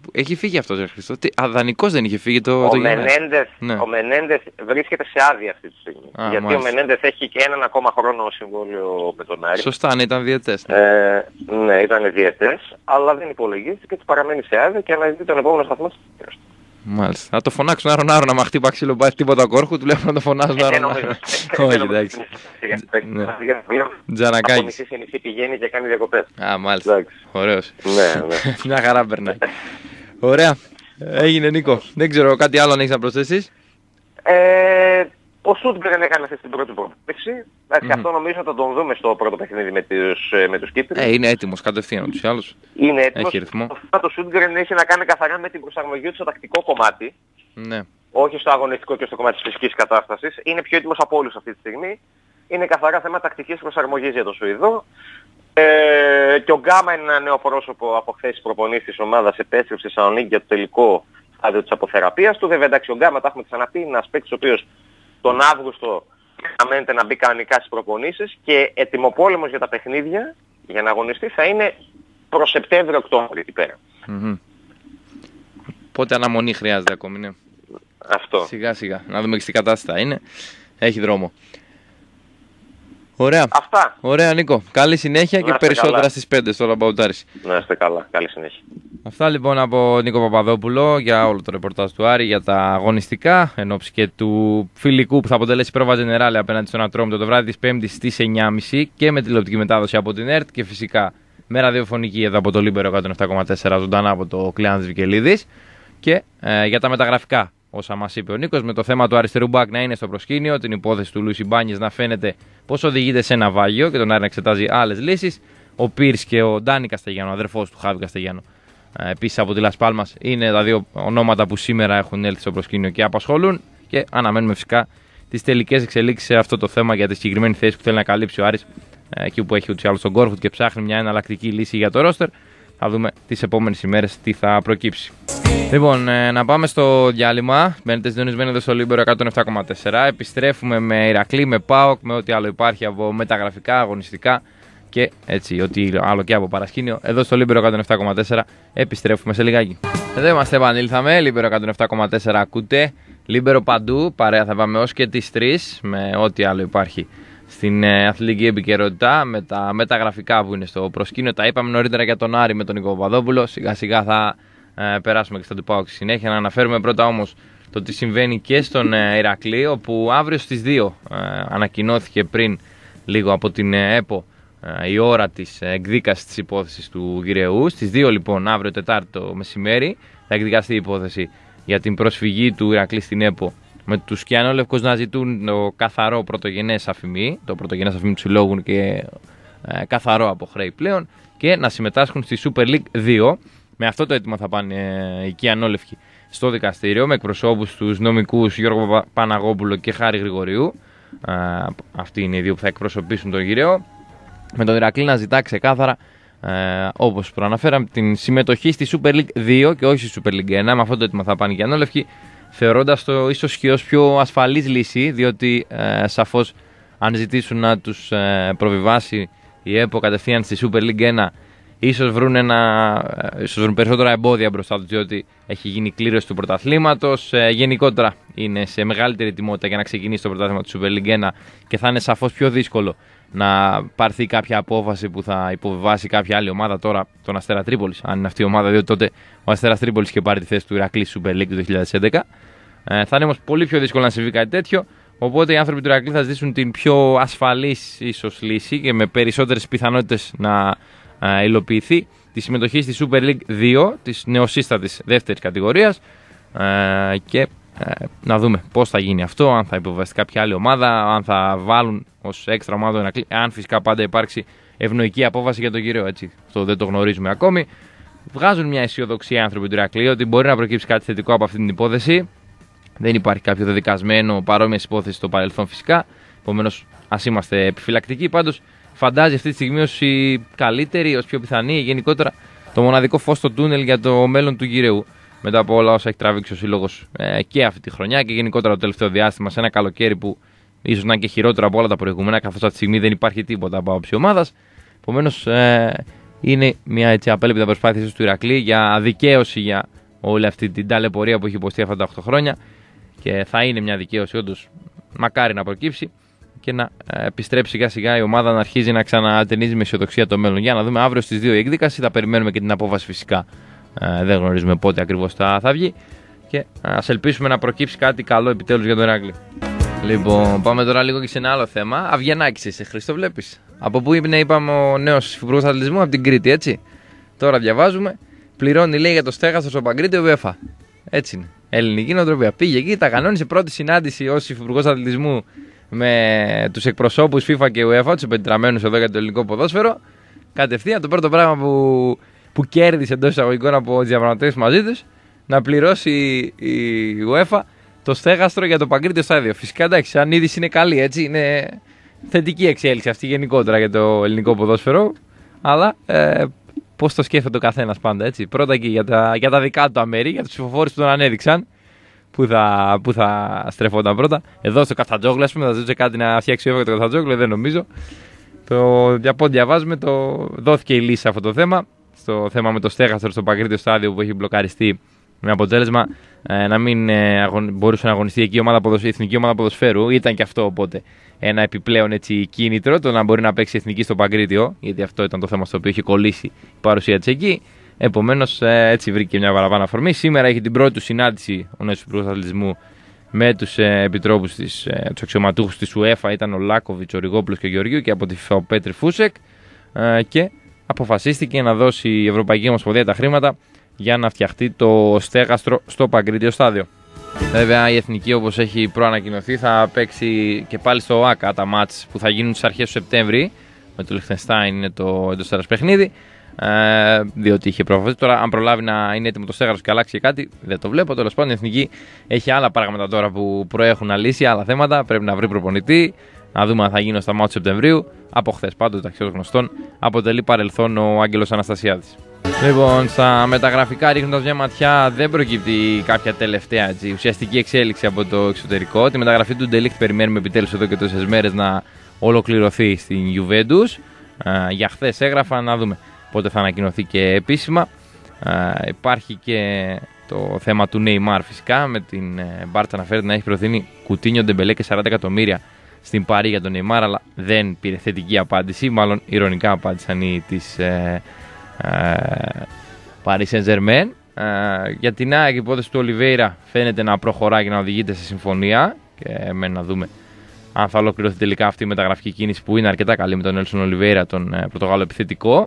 Έχει φύγει αυτός, Χριστό. Αδανικός δεν είχε φύγει το Μενέντες, ναι. Ο Μενέντες βρίσκεται σε άδεια αυτή τη στιγμή. Γιατί μάλιστα. Ο Μενέντες έχει και έναν ακόμα χρόνο συμβόλαιο με τον Άρη. Σωστά, ναι, ήταν διαιτές. Ναι, ήταν διαιτές, αλλά δεν υπολογίζει και παραμένει σε άδεια και αναζητεί τον επόμενο σταθμό της καριέρας του. Μάλιστα. Να το φωνάξουν Άρον να μα χτύπα ξύλο, πάει τίποτα κόρχου, του λέγουν να το φωνάζουν Άρον. Όχι, εντάξει. Τζανακάκης. Από μισή νησί πηγαίνει και κάνει διακοπές. Α, μάλιστα. Ωραίος. Ναι. Μια χαρά περνάει. Ωραία. Έγινε, Νίκο. Δεν ξέρω κάτι άλλο αν έχεις να προσθέσεις. Ο Σούντγκρεν έκανε αυτή την πρώτη προπόνηση. Αυτό νομίζω θα τον δούμε στο πρώτο παιχνίδι με τους Κύπριους. Είναι έτοιμος κατευθείαν ούτως ή άλλως. Είναι έτοιμος. Έχει ρυθμό. Το Σούντγκρεν έχει να κάνει καθαρά με την προσαρμογή του στο τακτικό κομμάτι. Ναι. Όχι στο αγωνιστικό και στο κομμάτι της φυσικής κατάστασης. Είναι πιο έτοιμος από όλους αυτή τη στιγμή. Είναι καθαρά θέμα τακτικής προσαρμογής για τον Σουηδό. Και ο Γκάμα είναι ένα νέο πρόσωπο από χθες προπονήσεις της ομάδας, επέστρεψε στη Θεσσαλονίκη για το τελικό στάδιο της αποθεραπείας του. Βέβαια εντάξει, ο Γκάμα, τα έχουμε ξαναπεί, είναι ένας παίκτης ο οποίος τον Αύγουστο αναμένεται να μπει κανονικά στις προπονήσεις και ετοιμοπόλεμος για τα παιχνίδια, για να αγωνιστεί, θα είναι προς Σεπτέμβριο-Οκτώβριο εκεί πέρα. Πότε αναμονή χρειάζεται ακόμη, ναι. Αυτό. Σιγά σιγά, να δούμε και στην κατάσταση θα είναι. Έχει δρόμο. Ωραία. Αυτά. Ωραία, Νίκο. Καλή συνέχεια και περισσότερα καλά. Στις 5 στο Λαμπαουτάρης. Να είστε καλά. Καλή συνέχεια. Αυτά λοιπόν από Νίκο Παπαδόπουλο για όλο το ρεπορτάζ του Άρη για τα αγωνιστικά εν ώψη και του φιλικού που θα αποτελέσει πρόβα Τζενεράλε απέναντι στον Ατρόμητο το βράδυ της Πέμπτης στις 9.30 και με τηλεοπτική με από την ΕΡΤ και φυσικά με ραδιοφωνική εδώ από το Λίμπερο 107,4 ζωντανά από το Κλεάνθης Βικελίδης και για τα μεταγραφικά. Όσα μας είπε ο Νίκος, με το θέμα του αριστερού μπακ να είναι στο προσκήνιο, την υπόθεση του Λούις Μπάνιες να φαίνεται πως οδηγείται σε ένα βάγιο και τον Άρη να εξετάζει άλλες λύσεις. Ο Πίρς και ο Ντάνι Καστεγιάνο, αδερφός του Χάβη Καστεγιάνο, επίσης από τη Λας Πάλμας, είναι τα δύο ονόματα που σήμερα έχουν έλθει στο προσκήνιο και απασχολούν. Και αναμένουμε φυσικά τις τελικές εξελίξεις σε αυτό το θέμα για τη συγκεκριμένη θέση που θέλει να καλύψει ο Άρης, εκεί που έχει ούτως ή άλλως τον Κόρφουτ και ψάχνει μια εναλλακτική λύση για το ρόστερ. Θα δούμε τις επόμενες ημέρες τι θα προκύψει. Λοιπόν, να πάμε στο διάλειμμα. Μπαίνετε συντονισμένοι εδώ στο Λίμπερο 107,4. Επιστρέφουμε με Ηρακλή, με ΠΑΟΚ, με ό,τι άλλο υπάρχει από μεταγραφικά, αγωνιστικά και έτσι, ό,τι άλλο και από παρασκήνιο. Εδώ στο Λίμπερο 107,4 επιστρέφουμε σε λιγάκι. Εδώ είμαστε, επανήλθαμε. Λίμπερο 107,4 ακούτε. Λίμπερο παντού. Παρέα θα πάμε ως και τις 3 με ό,τι άλλο υπάρχει στην αθλητική επικαιρότητα, με τα μεταγραφικά που είναι στο προσκήνιο. Τα είπαμε νωρίτερα για τον Άρη με τον Νίκο Παπαδόπουλο. Σιγά σιγά θα περάσουμε και στα του ΠΑΟΚ στη συνέχεια. Να αναφέρουμε πρώτα όμως το τι συμβαίνει και στον Ηρακλή, όπου αύριο στις 2 ανακοινώθηκε πριν λίγο από την ΕΠΟ η ώρα της εκδίκασης της υπόθεσης του Γυραιού. Στις 2 λοιπόν αύριο Τετάρτη το μεσημέρι θα εκδικαστεί η υπόθεση για την προσφυγή του Ηρακλή στην ΕΠΟ, με τους Κιανόλευκους να ζητούν το καθαρό πρωτογενές αφημί, το πρωτογενές αφημί του συλλόγου και καθαρό από χρέη πλέον, και να συμμετάσχουν στη Super League 2. Με αυτό το αίτημα θα πάνε οι Κιανόλευκοι στο δικαστήριο, με εκπροσώπους τους νομικούς Γιώργο Παναγόπουλο και Χάρη Γρηγορίου. Αυτοί είναι οι δύο που θα εκπροσωπήσουν τον Γυραιό. Με τον Ηρακλή να ζητά ξεκάθαρα, όπως προαναφέραμε, την συμμετοχή στη Super League 2 και όχι στη Super League 1. Με αυτό το αίτημα θα πάνε οι Κιανόλευκοι, θεωρώντας το ίσως και ως πιο ασφαλής λύση, διότι σαφώς αν ζητήσουν να τους προβιβάσει η ΕΠΟ κατευθείαν στη Super League 1, ίσως βρουν περισσότερα εμπόδια μπροστά τους, διότι έχει γίνει κλήρωση του πρωταθλήματος. Γενικότερα είναι σε μεγαλύτερη ετοιμότητα για να ξεκινήσει το πρωτάθλημα του Super League 1 και θα είναι σαφώς πιο δύσκολο να πάρθει κάποια απόφαση που θα υποβιβάσει κάποια άλλη ομάδα, τώρα τον Αστέρα Τρίπολης, αν είναι αυτή η ομάδα, διότι τότε ο Αστέρας Τρίπολης είχε πάρει τη θέση του Ηρακλή Super League του 2011. Θα είναι όμως πολύ πιο δύσκολο να συμβεί κάτι τέτοιο. Οπότε οι άνθρωποι του Ηρακλή θα ζητήσουν την πιο ασφαλής ίσως λύση και με περισσότερες πιθανότητες να υλοποιηθεί τη συμμετοχή στη Super League 2 της νεοσύστατης δεύτερης κατηγορίας, και να δούμε πώς θα γίνει αυτό, αν θα υποβαστεί κάποια άλλη ομάδα, αν θα βάλουν ως έξτρα ομάδα τον Ηρακλή, αν φυσικά πάντα υπάρξει ευνοϊκή απόφαση για τον Γυραιό, έτσι. Αυτό δεν το γνωρίζουμε ακόμη. Βγάζουν μια αισιοδοξία οι άνθρωποι του Ηρακλή ότι μπορεί να προκύψει κάτι θετικό από αυτή την υπόθεση. Δεν υπάρχει κάποιο δεδικασμένο παρόμοια υπόθεση στο παρελθόν φυσικά. Επομένως, ας είμαστε επιφυλακτικοί. Πάντως, φαντάζει αυτή τη στιγμή ως η καλύτερη, ως πιο πιθανή, γενικότερα το μοναδικό φως στο τούνελ για το μέλλον του Γυραιού. Μετά από όλα όσα έχει τραβήξει ο σύλλογος και αυτή τη χρονιά και γενικότερα το τελευταίο διάστημα, σε ένα καλοκαίρι που ίσως να είναι και χειρότερο από όλα τα προηγούμενα, καθώς αυτή τη στιγμή δεν υπάρχει τίποτα από άποψη ομάδας. Επομένως, είναι μια έτσι απέλπιδα προσπάθεια του Ηρακλή για δικαίωση, για όλη αυτή την ταλαιπωρία που έχει υποστεί αυτά τα 8 χρόνια και θα είναι μια δικαίωση όντως, μακάρι να προκύψει και να επιστρέψει σιγά σιγά η ομάδα να αρχίζει να ξανατενίζει με αισιοδοξία το μέλλον. Για να δούμε αύριο στις 2 η εκδίκαση, θα περιμένουμε και την απόφαση φυσικά. Δεν γνωρίζουμε πότε ακριβώς θα βγει και ας ελπίσουμε να προκύψει κάτι καλό επιτέλους για τον Ηράκλειο. Λοιπόν, πάμε τώρα λίγο και σε ένα άλλο θέμα. Αυγενάκης είσαι, Χρήστο, βλέπεις. Από πού είναι, είπαμε, ο νέος υφυπουργός αθλητισμού, από την Κρήτη, έτσι. Τώρα διαβάζουμε, πληρώνει, λέει, για το στέγαστρο στο Παγκρίτιο ο UEFA. Έτσι είναι. Ελληνική νοοτροπία. Πήγε εκεί, τα κανόνισε, πρώτη συνάντηση ως υφυπουργός αθλητισμού με τους εκπροσώπους FIFA και UEFA, τους επεντραμμένους εδώ για το ελληνικό ποδόσφαιρο. Κατευθείαν το πρώτο πράγμα που κέρδισε εντός εισαγωγικών από τις διαπραγματεύσεις μαζί τους, να πληρώσει η UEFA το στέγαστρο για το Παγκρίτιο στάδιο. Φυσικά, εντάξει, σαν είδηση είναι καλή, έτσι. Είναι θετική εξέλιξη αυτή γενικότερα για το ελληνικό ποδόσφαιρο. Αλλά πώς το σκέφτεται ο καθένας πάντα, έτσι. Πρώτα και για τα δικά του αμέρη, για τους ψηφοφόρους που τον ανέδειξαν. Πού θα στρεφόταν πρώτα. Εδώ στο Καφτατζόγλου, ας πούμε, θα ζήτησε κάτι να φτιάξει ο το Καφτατζόγλου, δεν νομίζω. Για πότε διαβάζουμε, δόθηκε η λύση σε αυτό το θέμα. Στο θέμα με το στέγαστρο στο Παγκρίτιο στάδιο που έχει μπλοκαριστεί, με αποτέλεσμα να μην μπορούσε να αγωνιστεί εκεί η εθνική ομάδα ποδοσφαίρου. Ήταν και αυτό οπότε ένα επιπλέον, έτσι, κίνητρο το να μπορεί να παίξει εθνική στο Παγκρίτιο, γιατί αυτό ήταν το θέμα στο οποίο είχε κολλήσει η παρουσία της εκεί. Επομένως, έτσι βρήκε μια παραπάνω αφορμή. Σήμερα έχει την πρώτη του συνάντηση ο νέος υπουργός αθλητισμού με τους επιτρόπους, τους αξιωματούχους της UEFA. Ήταν ο Λάκοβιτς, ο Ριγόπουλος και ο Γεωργίου, και από τη FIFA ο Πέτρη Φούσεκ. Και αποφασίστηκε να δώσει η Ευρωπαϊκή Ομοσπονδία τα χρήματα για να φτιαχτεί το στέγαστρο στο Παγκρίτιο στάδιο. Βέβαια, η εθνική, όπως έχει προανακοινωθεί, θα παίξει και πάλι στο ΟΑΚΑ τα μάτς που θα γίνουν στις αρχές του Σεπτέμβρη. Με το Λιχτενστάιν είναι το εντός έδρας παιχνίδι. Διότι είχε προφανώς. Τώρα, αν προλάβει να είναι έτοιμο το στέγαστρο και αλλάξει κάτι, δεν το βλέπω. Τέλος πάντων, η εθνική έχει άλλα πράγματα τώρα που προέχουν να λύσει, άλλα θέματα. Πρέπει να βρει προπονητή, να δούμε αν θα γίνει στα μάτια του Σεπτεμβρίου. Από χθες, πάντοτε ταξιδιών γνωστών, αποτελεί παρελθόν ο Άγγελος Αναστασιάδης. Λοιπόν, στα μεταγραφικά, ρίχνοντας μια ματιά, δεν προκύπτει κάποια τελευταία, έτσι, ουσιαστική εξέλιξη από το εξωτερικό. Τη μεταγραφή του Ντελίχτ περιμένουμε επιτέλους εδώ και τόσες μέρες να ολοκληρωθεί στην Juventus. Για χθες έγραφα, να δούμε πότε θα ανακοινωθεί και επίσημα. Υπάρχει και το θέμα του Neymar, φυσικά, με την Μπάρτσα να φέρει να έχει προτείνει Κουτίνιο, Ντεμπελέ και 40 εκατομμύρια στην Παρί για τον Neymar, αλλά δεν πήρε θετική απάντηση. Μάλλον ηρωνικά απάντησαν οι της Paris Saint-Germain. Για την ΑΕΚ, η υπόθεση του Ολιβέιρα φαίνεται να προχωράει και να οδηγείται σε συμφωνία, και να δούμε αν θα ολοκληρωθεί τελικά αυτή η μεταγραφική κίνηση που είναι αρκετά καλή με τον Έλσον Ολιβέιρα, τον Πορτογάλο επιθετικό.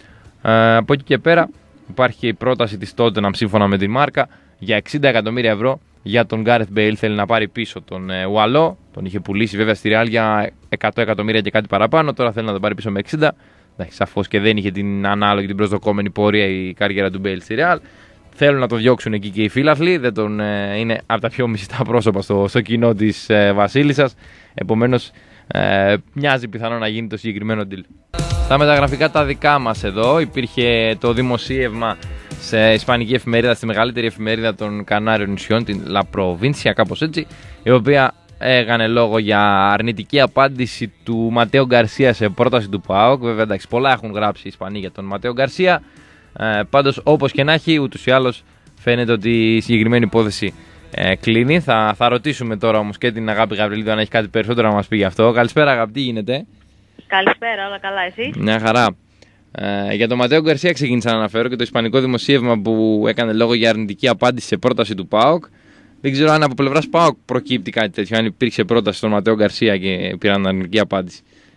Από εκεί και πέρα υπάρχει και η πρόταση της Tottenham σύμφωνα με τη μάρκα για 60 εκατομμύρια ευρώ για τον Gareth Bale. Θέλει να πάρει πίσω τον Ουαλό. Τον είχε πουλήσει βέβαια στη Real για 100 εκατομμύρια και κάτι παραπάνω. Τώρα θέλει να τον πάρει πίσω με 60. Σαφώς και δεν είχε την ανάλογη, την προσδοκόμενη πορεία η καριέρα του Bale στη Real. Θέλουν να το διώξουν εκεί και οι φίλαθλοι. Είναι από τα πιο μισητά πρόσωπα στο κοινό της Βασίλισσας. Επομένως, μοιάζει πιθανό να γίνει το συγκεκριμένο deal. Στα μεταγραφικά τα δικά μας εδώ, υπήρχε το δημοσίευμα σε ισπανική εφημερίδα, στη μεγαλύτερη εφημερίδα των Κανάριων νησιών, την La Provincia, κάπως έτσι, η οποία έκανε λόγο για αρνητική απάντηση του Ματέο Γκαρσία σε πρόταση του ΠΑΟΚ. Βέβαια, εντάξει, πολλά έχουν γράψει οι Ισπανοί για τον Ματέο Γκαρσία. Πάντως, όπως και να έχει, ούτως ή άλλως φαίνεται ότι η συγκεκριμένη υπόθεση κλείνει. Θα ρωτήσουμε τώρα όμως και την Αγάπη Γαβριλίδου αν έχει κάτι περισσότερο να μας πει γι' αυτό. Καλησπέρα, Αγάπη, τι γίνεται? Καλησπέρα, όλα καλά, εσύ? Μια χαρά. Για τον Ματέο Γκαρσία ξεκίνησα να αναφέρω και το ισπανικό δημοσίευμα που έκανε λόγο για αρνητική απάντηση σε πρόταση του ΠΑΟΚ. Δεν ξέρω αν από πλευράς ΠΑΟΚ προκύπτει κάτι τέτοιο, αν υπήρξε πρόταση στον Ματέο Γκαρσία και πήραν αρνητική απάντηση.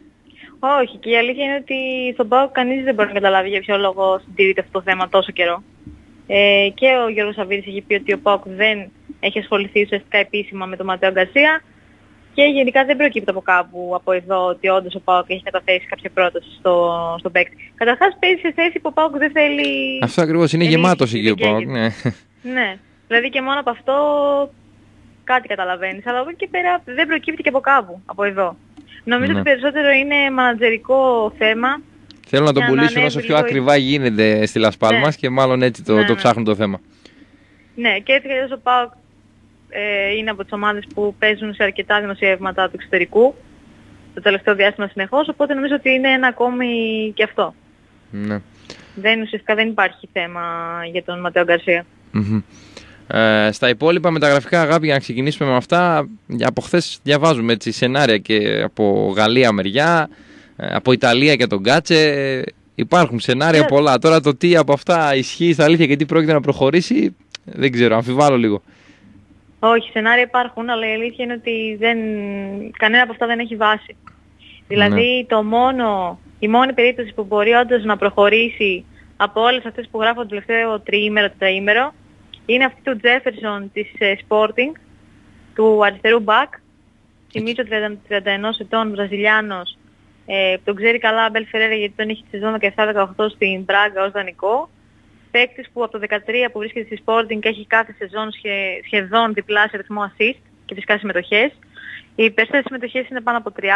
Όχι, και η αλήθεια είναι ότι στον ΠΑΟΚ κανείς δεν μπορεί να καταλάβει για ποιο λόγο συντηρείται αυτό το θέμα τόσο καιρό. Και ο Γιώργος Σαββίδης έχει πει ότι ο ΠΑΟΚ δεν έχει ασχοληθεί ουσιαστικά επίσημα με τον Ματέο Γκαρσία. Και γενικά δεν προκύπτει από κάπου από εδώ ότι όντως ο ΠΑΟΚ έχει καταθέσει κάποια πρόταση στον παίκτη. Καταρχάς παίζει σε θέση που ο ΠΑΟΚ δεν θέλει. Αυτό ακριβώς, είναι γεμάτος εκεί ο ΠΑΟΚ. Ναι. Ναι, δηλαδή και μόνο από αυτό κάτι καταλαβαίνεις. Αλλά από εκεί και πέρα δεν προκύπτει και από κάπου, από εδώ. Νομίζω ότι περισσότερο είναι μανατζερικό θέμα. Θέλω να τον πουλήσουν όσο πιο ακριβά γίνεται στη Λας Πάλμας, και μάλλον έτσι το ψάχνουν το θέμα. Ναι, και έτσι ο ΠΑΟΚ είναι από τις ομάδες που παίζουν σε αρκετά δημοσιεύματα του εξωτερικού το τελευταίο διάστημα συνεχώς, οπότε νομίζω ότι είναι ένα ακόμη και αυτό. Ναι. Ουσιαστικά δεν υπάρχει θέμα για τον Ματέο Γκαρσία. Στα υπόλοιπα μεταγραφικά, Αγάπη, για να ξεκινήσουμε με αυτά, από χθες διαβάζουμε έτσι σενάρια και από Γαλλία μεριά, από Ιταλία και τον Κάτσε. Υπάρχουν σενάρια πολλά. Τώρα το τι από αυτά ισχύει στα αλήθεια και τι πρόκειται να προχωρήσει, δεν ξέρω, αμφιβάλλω λίγο. Όχι, σενάρια υπάρχουν, αλλά η αλήθεια είναι ότι κανένα από αυτά δεν έχει βάση. Δηλαδή η μόνη περίπτωση που μπορεί όντως να προχωρήσει από όλες αυτές που γράφω το τελευταίο τετραήμερο είναι αυτή του Τζέφερσον της Sporting, του αριστερού μπακ, θυμίζω 31 ετών Βραζιλιάνος, τον ξέρει καλά ο Αμπέλ Φερέιρα γιατί τον είχε τη σεζόν 17-18 στην Μπράγκα ως δανεικό. Παίκτης που από το 2013 που βρίσκεται στη Sporting έχει κάθε σεζόν σχεδόν διπλάσιο αριθμό assist και φυσικά συμμετοχές. Οι περισσότερες συμμετοχές είναι πάνω από 30,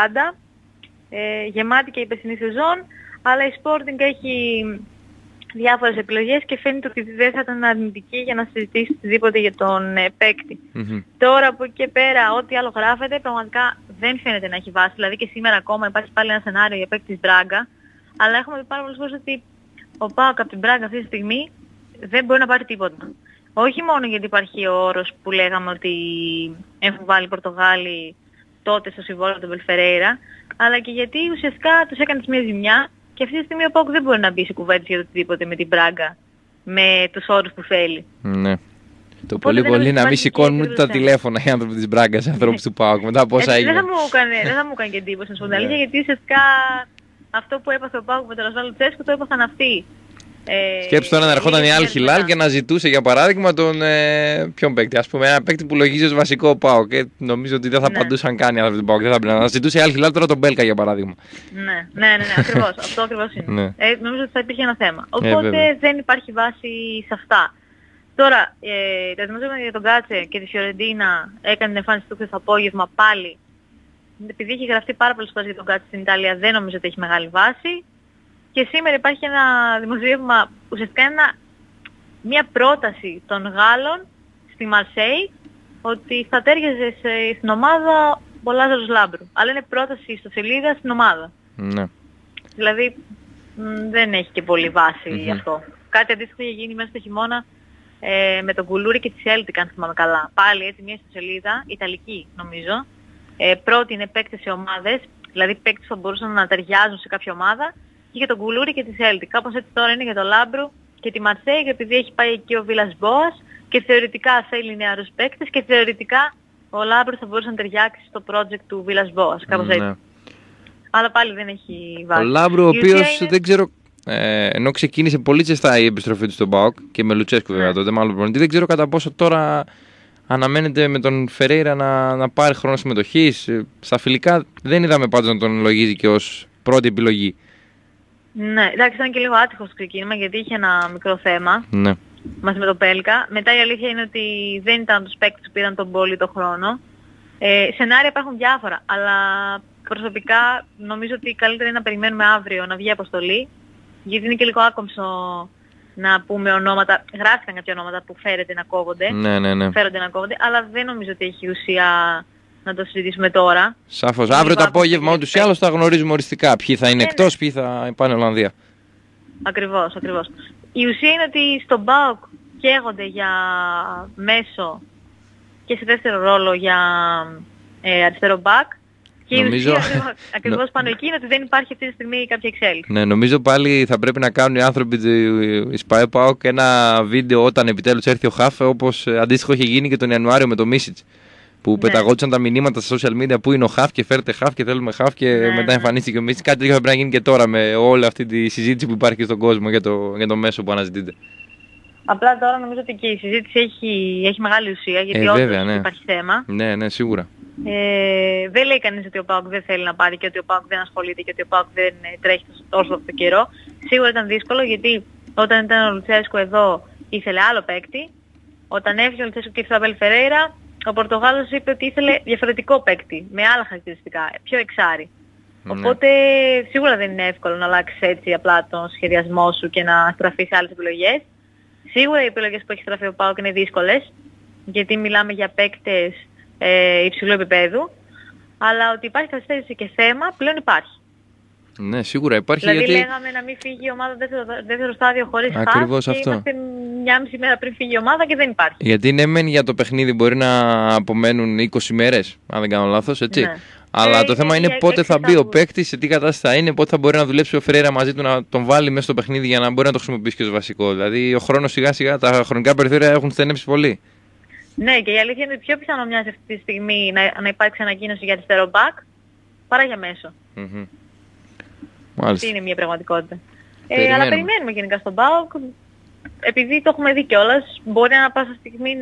γεμάτη και η περσινή σεζόν, αλλά η Sporting έχει διάφορες επιλογές και φαίνεται ότι δεν θα ήταν αρνητική για να συζητήσει οτιδήποτε για τον παίκτη. Τώρα από εκεί και πέρα ό,τι άλλο γράφεται πραγματικά δεν φαίνεται να έχει βάση. Δηλαδή και σήμερα ακόμα υπάρχει πάλι ένα σενάριο για παίκτη της Μπράγκα, αλλά έχουμε πει πάρα πολλές φορές ότι ο ΠΑΟΚ από την Μπράγκα αυτή τη στιγμή δεν μπορεί να πάρει τίποτα. Όχι μόνο γιατί υπάρχει ο όρος που λέγαμε ότι έχουν βάλει οι Πορτογάλοι τότε στο συμβόλαιο του Αμπέλ Φερέιρα, αλλά και γιατί ουσιαστικά τους έκανε μια ζημιά και αυτή τη στιγμή ο ΠΑΟΚ δεν μπορεί να μπει σε κουβέντες για το οτιδήποτε με την Μπράγκα με τους όρους που θέλει. Ναι. Το πολύ πολύ να μην σηκώνουν ούτε τα τηλέφωνα οι άνθρωποι της Μπράγκας, οι ανθρώπους του ΠΑΟΚ μετά από όσα έγινε. Δεν θα μου έκανε και εντύπωση να σου πω την αλήθεια, γιατί ουσιαστικά αυτό που έπαθε ο ΠΑΟΚ με τον Ρασβάλο Τσέσκου το έπαθαν αυτοί. Σκέψου τώρα να ερχόταν η Αλ Χιλάλ και να ζητούσε για παράδειγμα τον ποιον παίκτη, ας πούμε, ένα παίκτη που λογίζει ως βασικό ΠΑΟΚ. Νομίζω ότι δεν θα απαντούσαν καν οι άνθρωποι του ΠΑΟΚ. Δεν θα πρέπει να ζητούσε η Αλ Χιλάλ τώρα τον Μπέλκα για παράδειγμα. Ναι, ακριβώς. Αυτό ακριβώς είναι. Νομίζω ότι θα υπήρχε ένα θέμα. Οπότε δεν υπάρχει βάση σε αυτά. Τώρα, τα δημοσίευματα για τον Κάτσε και τη Φιωρεντίνα έκανε την εμφάνιση του χθες το απόγευμα πάλι. Επειδή έχει γραφτεί πάρα πολλές φορές για τον Κάτσε στην Ιταλία, δεν νομίζω ότι έχει μεγάλη βάση. Και σήμερα υπάρχει ένα δημοσίευμα, ουσιαστικά μια πρόταση των Γάλλων στη Μαρσέη ότι θα τέριαζε στην ομάδα ο Λάζαρος Λάμπρου. Αλλά είναι πρόταση στο σελίδα στην ομάδα. Ναι. Δηλαδή δεν έχει και πολύ βάση αυτό. Κάτι αντίστοιχο είχε γίνει μέσα στο χειμώνα με τον Κουλούρη και τη Celtic, αν θυμάμαι καλά. Πάλι έτσι μια στο σελίδα, ιταλική νομίζω, πρότεινε παίκτες σε ομάδες, δηλαδή παίκτες που μπορούσαν να ταιριάζουν σε κάποια ομάδα, και για τον Κουλούρη και τη Celtic. Κάπως έτσι τώρα είναι για τον Λάμπρου και τη Μαρσέη, επειδή έχει πάει εκεί ο Βίλας Μπόας και θεωρητικά θέλει νεαρούς παίκτες και θεωρητικά ο Λάμπρου θα μπορούσε να ταιριάξει στο project του Βίλας Μπόας. Κάπως έτσι. Αλλά πάλι δεν έχει βάση. Ο Λάμπρου, ο οποίος δεν ξέρω, ενώ ξεκίνησε πολύ ζεστά η επιστροφή του στον ΠΑΟΚ και με Λουτσέσκου βέβαια τότε, μάλλον προπονητή, δεν ξέρω κατά πόσο τώρα αναμένεται με τον Φερέιρα να πάρει χρόνο συμμετοχής. Στα φιλικά δεν είδαμε πάντως να τον λογίζει και ως πρώτη επιλογή. Ναι, εντάξει, ήταν και λίγο άτυχο στο ξεκίνημα γιατί είχε ένα μικρό θέμα μαζί με τον Πέλκα. Μετά η αλήθεια είναι ότι δεν ήταν τους παίκτες που πήραν τον πόλη το χρόνο. Σενάρια υπάρχουν διάφορα, αλλά προσωπικά νομίζω ότι καλύτερα είναι να περιμένουμε αύριο να βγει αποστολή, γιατί είναι και λίγο άκομψο να πούμε ονόματα. Γράφηκαν κάποια ονόματα που φέρεται να κόβονται, φέρονται να κόβονται, αλλά δεν νομίζω ότι έχει ουσία να το συζητήσουμε τώρα. Σαφώς. Αύριο το απόγευμα ούτως ή άλλως θα γνωρίζουμε οριστικά ποιοι θα είναι εκτός, ποιοι θα πάνε Ολλανδία. Ακριβώς. Η ουσία είναι ότι στον ΠΑΟΚ καίγονται για μέσο και σε δεύτερο ρόλο για αριστερό μπακ. Και νομίζω... η ουσία ακριβώς πάνω εκεί είναι ότι δεν υπάρχει αυτή τη στιγμή κάποια εξέλιξη. Ναι, νομίζω πάλι θα πρέπει να κάνουν οι άνθρωποι της ΠΑΟΚ ένα βίντεο όταν επιτέλους έρθει ο Χαφ, όπως αντίστοιχο είχε γίνει και τον Ιανουάριο με το Μίσιτς. Που πεταγόντουσαν τα μηνύματα στα social media που είναι ο Χαφ και φέρτε Χαφ και θέλουμε Χαφ και μετά εμφανίστηκε ο Μίσιτς. Κάτι τέτοιο θα πρέπει να γίνει και τώρα με όλη αυτή τη συζήτηση που υπάρχει στον κόσμο για το μέσο που αναζητείτε. Απλά τώρα νομίζω ότι και η συζήτηση έχει μεγάλη ουσία, γιατί όντως υπάρχει θέμα. Ναι, σίγουρα. Δεν λέει κανείς ότι ο ΠΑΟΚ δεν θέλει να πάρει και ότι ο ΠΑΟΚ δεν ασχολείται και ότι ο ΠΑΟΚ δεν τρέχει τόσο αυτό το καιρό. Σίγουρα ήταν δύσκολο γιατί όταν ήταν ο Λουτσέσκου εδώ ήθελε άλλο παίκτη. Όταν έφυγε ο Λουτσέσκου και ήρθε ο Αμπέλ Φερέιρα, ο Πορτογάλος είπε ότι ήθελε διαφορετικό παίκτη, με άλλα χαρακτηριστικά, πιο εξάρι. Οπότε σίγουρα δεν είναι εύκολο να αλλάξεις έτσι απλά τον σχεδιασμό σου και να στραφείς σε άλλες επιλογές. Σίγουρα οι επιλογές που έχει στραφεί ο ΠΑΟΚ είναι δύσκολες, γιατί μιλάμε για παίκτες υψηλού επίπεδου, αλλά ότι υπάρχει καθυστέρηση και θέμα πλέον υπάρχει. Ναι, σίγουρα υπάρχει. Δηλαδή γιατί... λέγαμε να μην φύγει η ομάδα δεύτερο στάδιο χωρίς χαφ. Ακριβώς και αυτό. είμαστε μια μισή μέρα πριν φύγει η ομάδα και δεν υπάρχει. Γιατί ναι, μεν για το παιχνίδι μπορεί να απομένουν 20 μέρες, αν δεν κάνω λάθος, έτσι. Ναι. Αλλά το θέμα είναι πότε θα μπει ο Αύγουστο. παίκτης, σε τι κατάσταση θα είναι, πότε θα μπορεί να δουλέψει ο Φερέιρα μαζί του, να τον βάλει μέσα στο παιχνίδι για να μπορεί να το χρησιμοποιήσει και ως βασικό. Δηλαδή, ο χρόνος σιγά σιγά, τα χρονικά περιθώρια έχουν στενέψει πολύ. Ναι, και η αλήθεια είναι ότι πιο πιθανό μοιάζει αυτή τη στιγμή να υπάρξει ανακοίνωση για αριστερό μπακ παρά για μέσο. Μάλιστα. Αυτή είναι μια πραγματικότητα. Περιμένουμε. Αλλά περιμένουμε γενικά στον ΠΑΟΚ. Επειδή το έχουμε δει κιόλας, μπορεί ανά πάσα στιγμή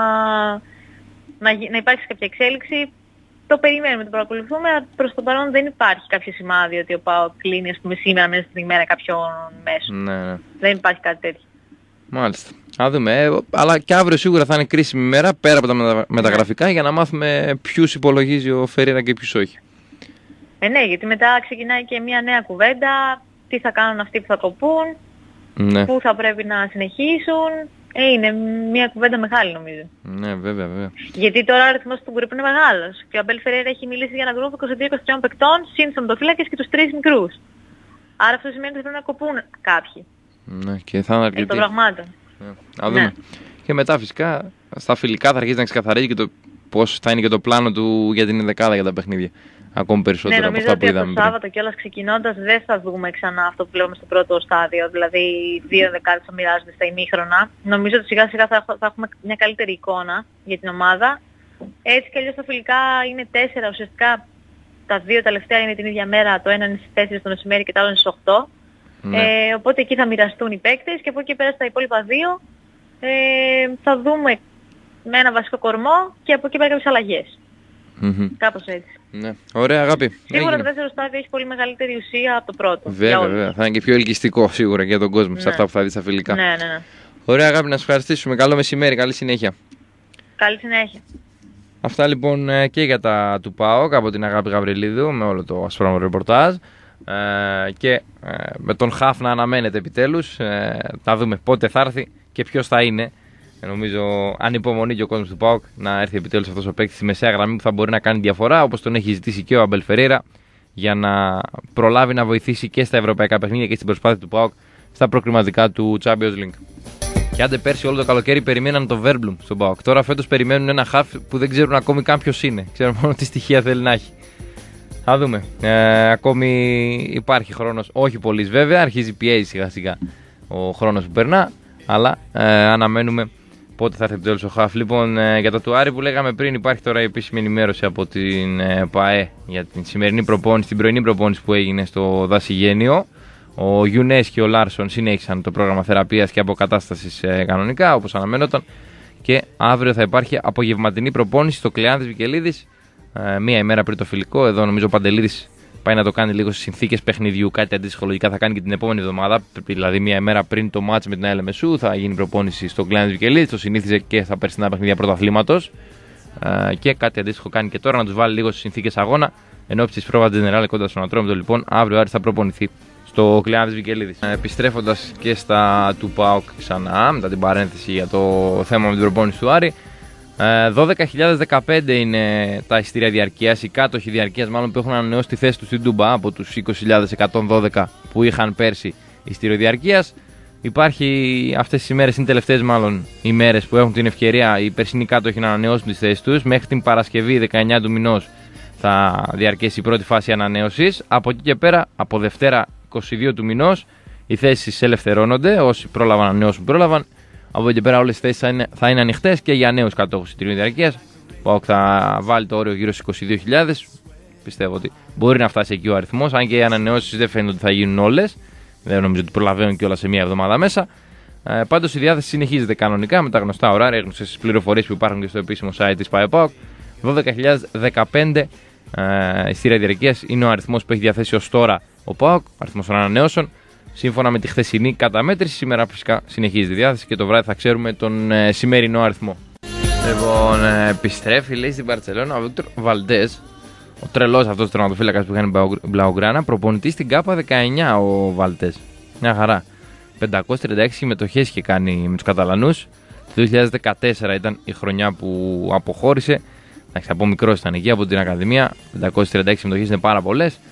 να υπάρξει κάποια εξέλιξη. Το περιμένουμε, το παρακολουθούμε. Προς το παρόν δεν υπάρχει κάποιο σημάδι ότι ο ΠΑΟΚ κλείνει, ας πούμε, σήμερα μέσα στην ημέρα κάποιον μέσο. Ναι. Δεν υπάρχει κάτι τέτοιο. Μάλιστα. Α δούμε. Αλλά και αύριο σίγουρα θα είναι κρίσιμη ημέρα πέρα από τα μεταγραφικά για να μάθουμε ποιους υπολογίζει ο Φερέιρα και ποιους όχι. Ναι, γιατί μετά ξεκινάει και μια νέα κουβέντα. Τι θα κάνουν αυτοί που θα κοπούν, Ναι. πού θα πρέπει να συνεχίσουν. Είναι μια κουβέντα μεγάλη νομίζω. Ναι, βέβαια. Γιατί τώρα ο αριθμός του γκρουπ είναι μεγάλος. Και ο Αμπέλ Φερέιρα έχει μιλήσει για ένα γκρουπ 22-23 παικτών, συν τερματοφύλακες και τους 3 μικρούς. Άρα αυτό σημαίνει ότι πρέπει να κοπούν κάποιοι. Ναι, και θα είναι αρκετοί. Εκ των πραγμάτων. Ναι. Α δούμε. Ναι. Και μετά φυσικά στα φιλικά θα αρχίσει να ξεκαθαρίζει και το πώς θα είναι και το πλάνο του για την δεκάδα για τα παιχνίδια. Ακόμη περισσότερο Ναι, από νομίζω αυτά που ότι από είδαμε το πριν. Σάββατο κιόλας ξεκινώντας δεν θα δούμε ξανά αυτό που βλέπουμε στο πρώτο στάδιο, δηλαδή 2 δεκάδες θα μοιράζονται στα ημίχρονα. Νομίζω ότι σιγά σιγά θα έχουμε μια καλύτερη εικόνα για την ομάδα. Έτσι κι αλλιώς τα φιλικά είναι 4, ουσιαστικά τα 2 τελευταία είναι την ίδια μέρα, το ένα είναι στις 4 το μεσημέρι και το άλλο είναι στις 8. Ναι. Οπότε εκεί θα μοιραστούν οι παίκτες και από εκεί πέρα στα υπόλοιπα 2 θα δούμε με ένα βασικό κορμό και από εκεί πέρα κάποιες αλλαγές. Κάπως έτσι. Ναι. Ωραία, αγάπη. Σίγουρα Έγινε. το δεύτερο στάδιο έχει πολύ μεγαλύτερη ουσία από το πρώτο. για όλους. Βέβαια. Θα είναι και πιο ελκυστικό σίγουρα για τον κόσμο σε αυτά που θα δει στα φιλικά. Ναι. Ωραία, αγάπη, να σου ευχαριστήσουμε. Καλό μεσημέρι, καλή συνέχεια. Καλή συνέχεια. Αυτά λοιπόν και για τα του ΠΑΟΚ από την Αγάπη Γαβριλίδου με όλο το ασφρόμο ρεπορτάζ. Και με τον Χαφ να αναμένεται επιτέλους. Θα δούμε πότε θα έρθει και ποιος θα είναι. Νομίζω ανυπομονεί και ο κόσμος του ΠΑΟΚ να έρθει επιτέλους αυτός ο παίκτης στη μεσαία γραμμή που θα μπορεί να κάνει διαφορά, όπως τον έχει ζητήσει και ο Αμπέλ Φερέιρα, για να προλάβει να βοηθήσει και στα ευρωπαϊκά παιχνίδια και στην προσπάθεια του ΠΑΟΚ στα προκριματικά του Champions League. Και άντε πέρσι όλο το καλοκαίρι περιμέναν το Βέρμπλουμ στον ΠΑΟΚ. Τώρα φέτος περιμένουν ένα χαφ που δεν ξέρουν ακόμη καν ποιος είναι. Ξέρουν μόνο τι στοιχεία θέλει να έχει. Θα δούμε. Ακόμη υπάρχει χρόνος, όχι πολύς βέβαια, αρχίζει πιέζει σιγά σιγά ο χρόνος που περνά, αλλά αναμένουμε πότε θα έρθει επιτέλους ο χαφ. Λοιπόν, για το του Άρη που λέγαμε πριν, υπάρχει τώρα η επίσημη ενημέρωση από την ΠΑΕ για την σημερινή προπόνηση, την πρωινή προπόνηση που έγινε στο Δασιγένιο. Ο Γιουνές και ο Λάρσον συνέχισαν το πρόγραμμα θεραπείας και αποκατάστασης κανονικά, όπως αναμένονταν. Και αύριο θα υπάρχει απογευματινή προπόνηση στο Κλεάνθης Βικελίδης, μία ημέρα πριν το φιλικό. Εδώ νομίζω ο Παντελίδης πάει να το κάνει λίγο στις συνθήκες παιχνιδιού. Κάτι αντίστοιχο λογικά θα κάνει και την επόμενη εβδομάδα. Δηλαδή, μία ημέρα πριν το μάτς με την ΑΕΛ Μεσού θα γίνει προπόνηση στο Κλεάνθης Βικελίδης. Το συνήθιζε και στα περσινά παιχνίδια πρωταθλήματος. Και κάτι αντίστοιχο κάνει και τώρα, να τους βάλει λίγο στις συνθήκες αγώνα. Εν ώψη της πρόβας Generale κοντά στον Ατρόμητο, λοιπόν, αύριο Άρης θα προπονηθεί στο Κλεάνθης Βικελίδης. Επιστρέφοντας και στα του ΠΑΟΚ ξανά, μετά την παρένθεση για το θέμα με την προπόνηση του Άρη, 12.015 είναι τα εισιτήρια διαρκείας, οι κάτοχοι διαρκείας μάλλον, που έχουν ανανεώσει τη θέση του στην Τούμπα από τους 20.112 που είχαν πέρσι εισιτήριο διαρκείας. Υπάρχει αυτές τις ημέρες, είναι τελευταίες μάλλον ημέρες που έχουν την ευκαιρία οι περσινοί κάτοχοι να ανανεώσουν τις θέσεις τους. Μέχρι την Παρασκευή 19 του μηνός θα διαρκέσει η πρώτη φάση ανανέωσης. Από εκεί και πέρα, από Δευτέρα 22 του μηνός, οι θέσεις ελευθερώνονται. Όσοι πρόλαβαν να ανανεώσουν, πρόλαβαν. Από εκεί και πέρα, όλες οι θέσεις θα είναι ανοιχτές και για νέους κατόχους εισιτηρίων διαρκείας. ΠΑΟΚ θα βάλει το όριο γύρω στις 22.000. Πιστεύω ότι μπορεί να φτάσει εκεί ο αριθμός. Αν και οι ανανεώσεις δεν φαίνεται ότι θα γίνουν όλες. Δεν νομίζω ότι προλαβαίνουν και όλα σε μία εβδομάδα μέσα. Πάντως η διάθεση συνεχίζεται κανονικά με τα γνωστά ωράρια, γνωστές πληροφορίες που υπάρχουν και στο επίσημο site της ΠΑΕΠΑΟΚ. 12.015 εισιτήρια διαρκείας είναι ο αριθμός που έχει διαθέσει ως τώρα ο ΠΑΟΚ, ο αριθμός των ανανεώσεων. Σύμφωνα με τη χθεσινή καταμέτρηση, σήμερα φυσικά συνεχίζει η διάθεση και το βράδυ θα ξέρουμε τον σημερινό αριθμό. Λοιπόν, επιστρέφει, λέει, στην Μπαρτσελόνα ο Βίκτορ Βαλντές, ο τρελός αυτός τερματοφύλακας που κάνει Μπλαουγκράνα, προπονητής στην ΚΑΠΑ 19 ο Βαλντές. Μια χαρά. 536 συμμετοχές είχε κάνει με τους Καταλανούς. Το 2014 ήταν η χρονιά που αποχώρησε. Εντάξει, από μικρός ήταν εκεί, από την Ακαδημία. 536 συμμετοχές είναι πάρα πολλές.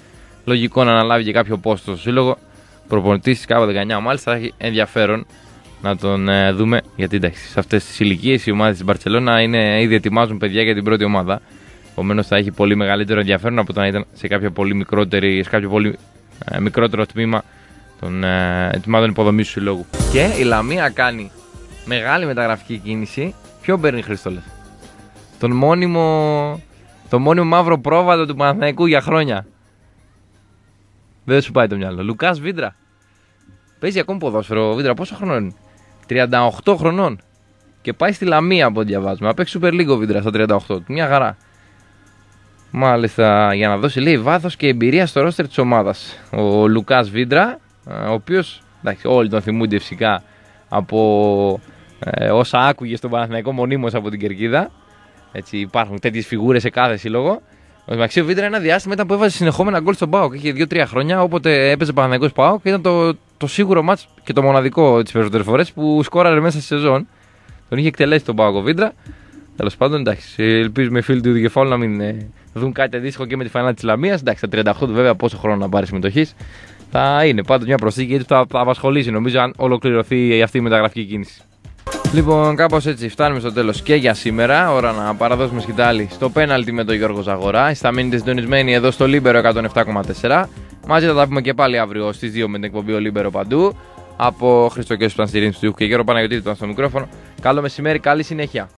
λογικό να αναλάβει και κάποιο πόστο στο σύλλογο. Προπονητής κάπου 19 μάλιστα, θα έχει ενδιαφέρον να τον δούμε. Γιατί εντάξει, σε αυτές τις ηλικίες οι ομάδες της Μπαρτσελώνα ήδη ετοιμάζουν παιδιά για την πρώτη ομάδα. Επομένως θα έχει πολύ μεγαλύτερο ενδιαφέρον από το να ήταν σε κάποιο πολύ μικρότερο τμήμα των ετοιμάτων υποδομής του συλλόγου. Και η Λαμία κάνει μεγάλη μεταγραφική κίνηση. Ποιο παίρνει, Χρήστολες? Το μόνιμο μαύρο πρόβατο του Παναθηναϊκού για χρόνια. Δεν σου πάει το μυαλό. Λουκάς Βίντρα. Παίζει ακόμη ποδόσφαιρο. Βίντρα πόσο χρονών είναι? 38 χρονών. Και πάει στη Λαμία από ό,τι διαβάζουμε. Να παίξει Super League ο Βίντρα στα 38 του. Μια χαρά. Μάλιστα, για να δώσει λέει βάθος και εμπειρία στο ρόστερ της ομάδας. Ο Λουκάς Βίντρα, ο οποίος, εντάξει, όλοι τον θυμούνται φυσικά από όσα άκουγε στον Παναθηναϊκό μονίμως από την Κερκίδα. Έτσι, υπάρχουν τέτοιες φιγούρες σε κάθε σύλλογο. Ο Μαξίου Βίντρα ένα διάστημα ήταν που έβαζε συνεχόμενα γκολ στον ΠΑΟΚ. Είχε 2-3 χρόνια, όποτε έπαιζε Παναθηναϊκός ΠΑΟΚ, και ήταν το σίγουρο μάτς και το μοναδικό τις περισσότερες φορές που σκόραρε μέσα στη σεζόν. Τον είχε εκτελέσει τον ΠΑΟΚ ο Βίντρα. Τέλος πάντων, εντάξει, ελπίζουμε οι φίλοι του Δικεφάλου να μην δουν κάτι αντίστοιχο και με τη φανέλα της Λαμίας. Εντάξει, τα 38 του βέβαια πόσο χρόνο να πάρει συμμετοχή. Θα είναι πάντως μια προσθήκη γιατί θα απασχολήσει νομίζω αν ολοκληρωθεί αυτή η μεταγραφική κίνηση. Λοιπόν, κάπως έτσι φτάνουμε στο τέλος και για σήμερα. Ώρα να παραδώσουμε σκητάλη στο πέναλτι με τον Γιώργο Ζαγορά. Θα μείνετε συντονισμένοι εδώ στο Λίμπερο 107,4. Μαζί θα τα πούμε και πάλι αύριο στις 2 με την εκπομπή Ο Λίμπερο Παντού. Από Χριστό Κέσου Πανστηρίνης του και Γιώργο Παναγιωτήτη ήταν στο μικρόφωνο. Καλό μεσημέρι, καλή συνέχεια.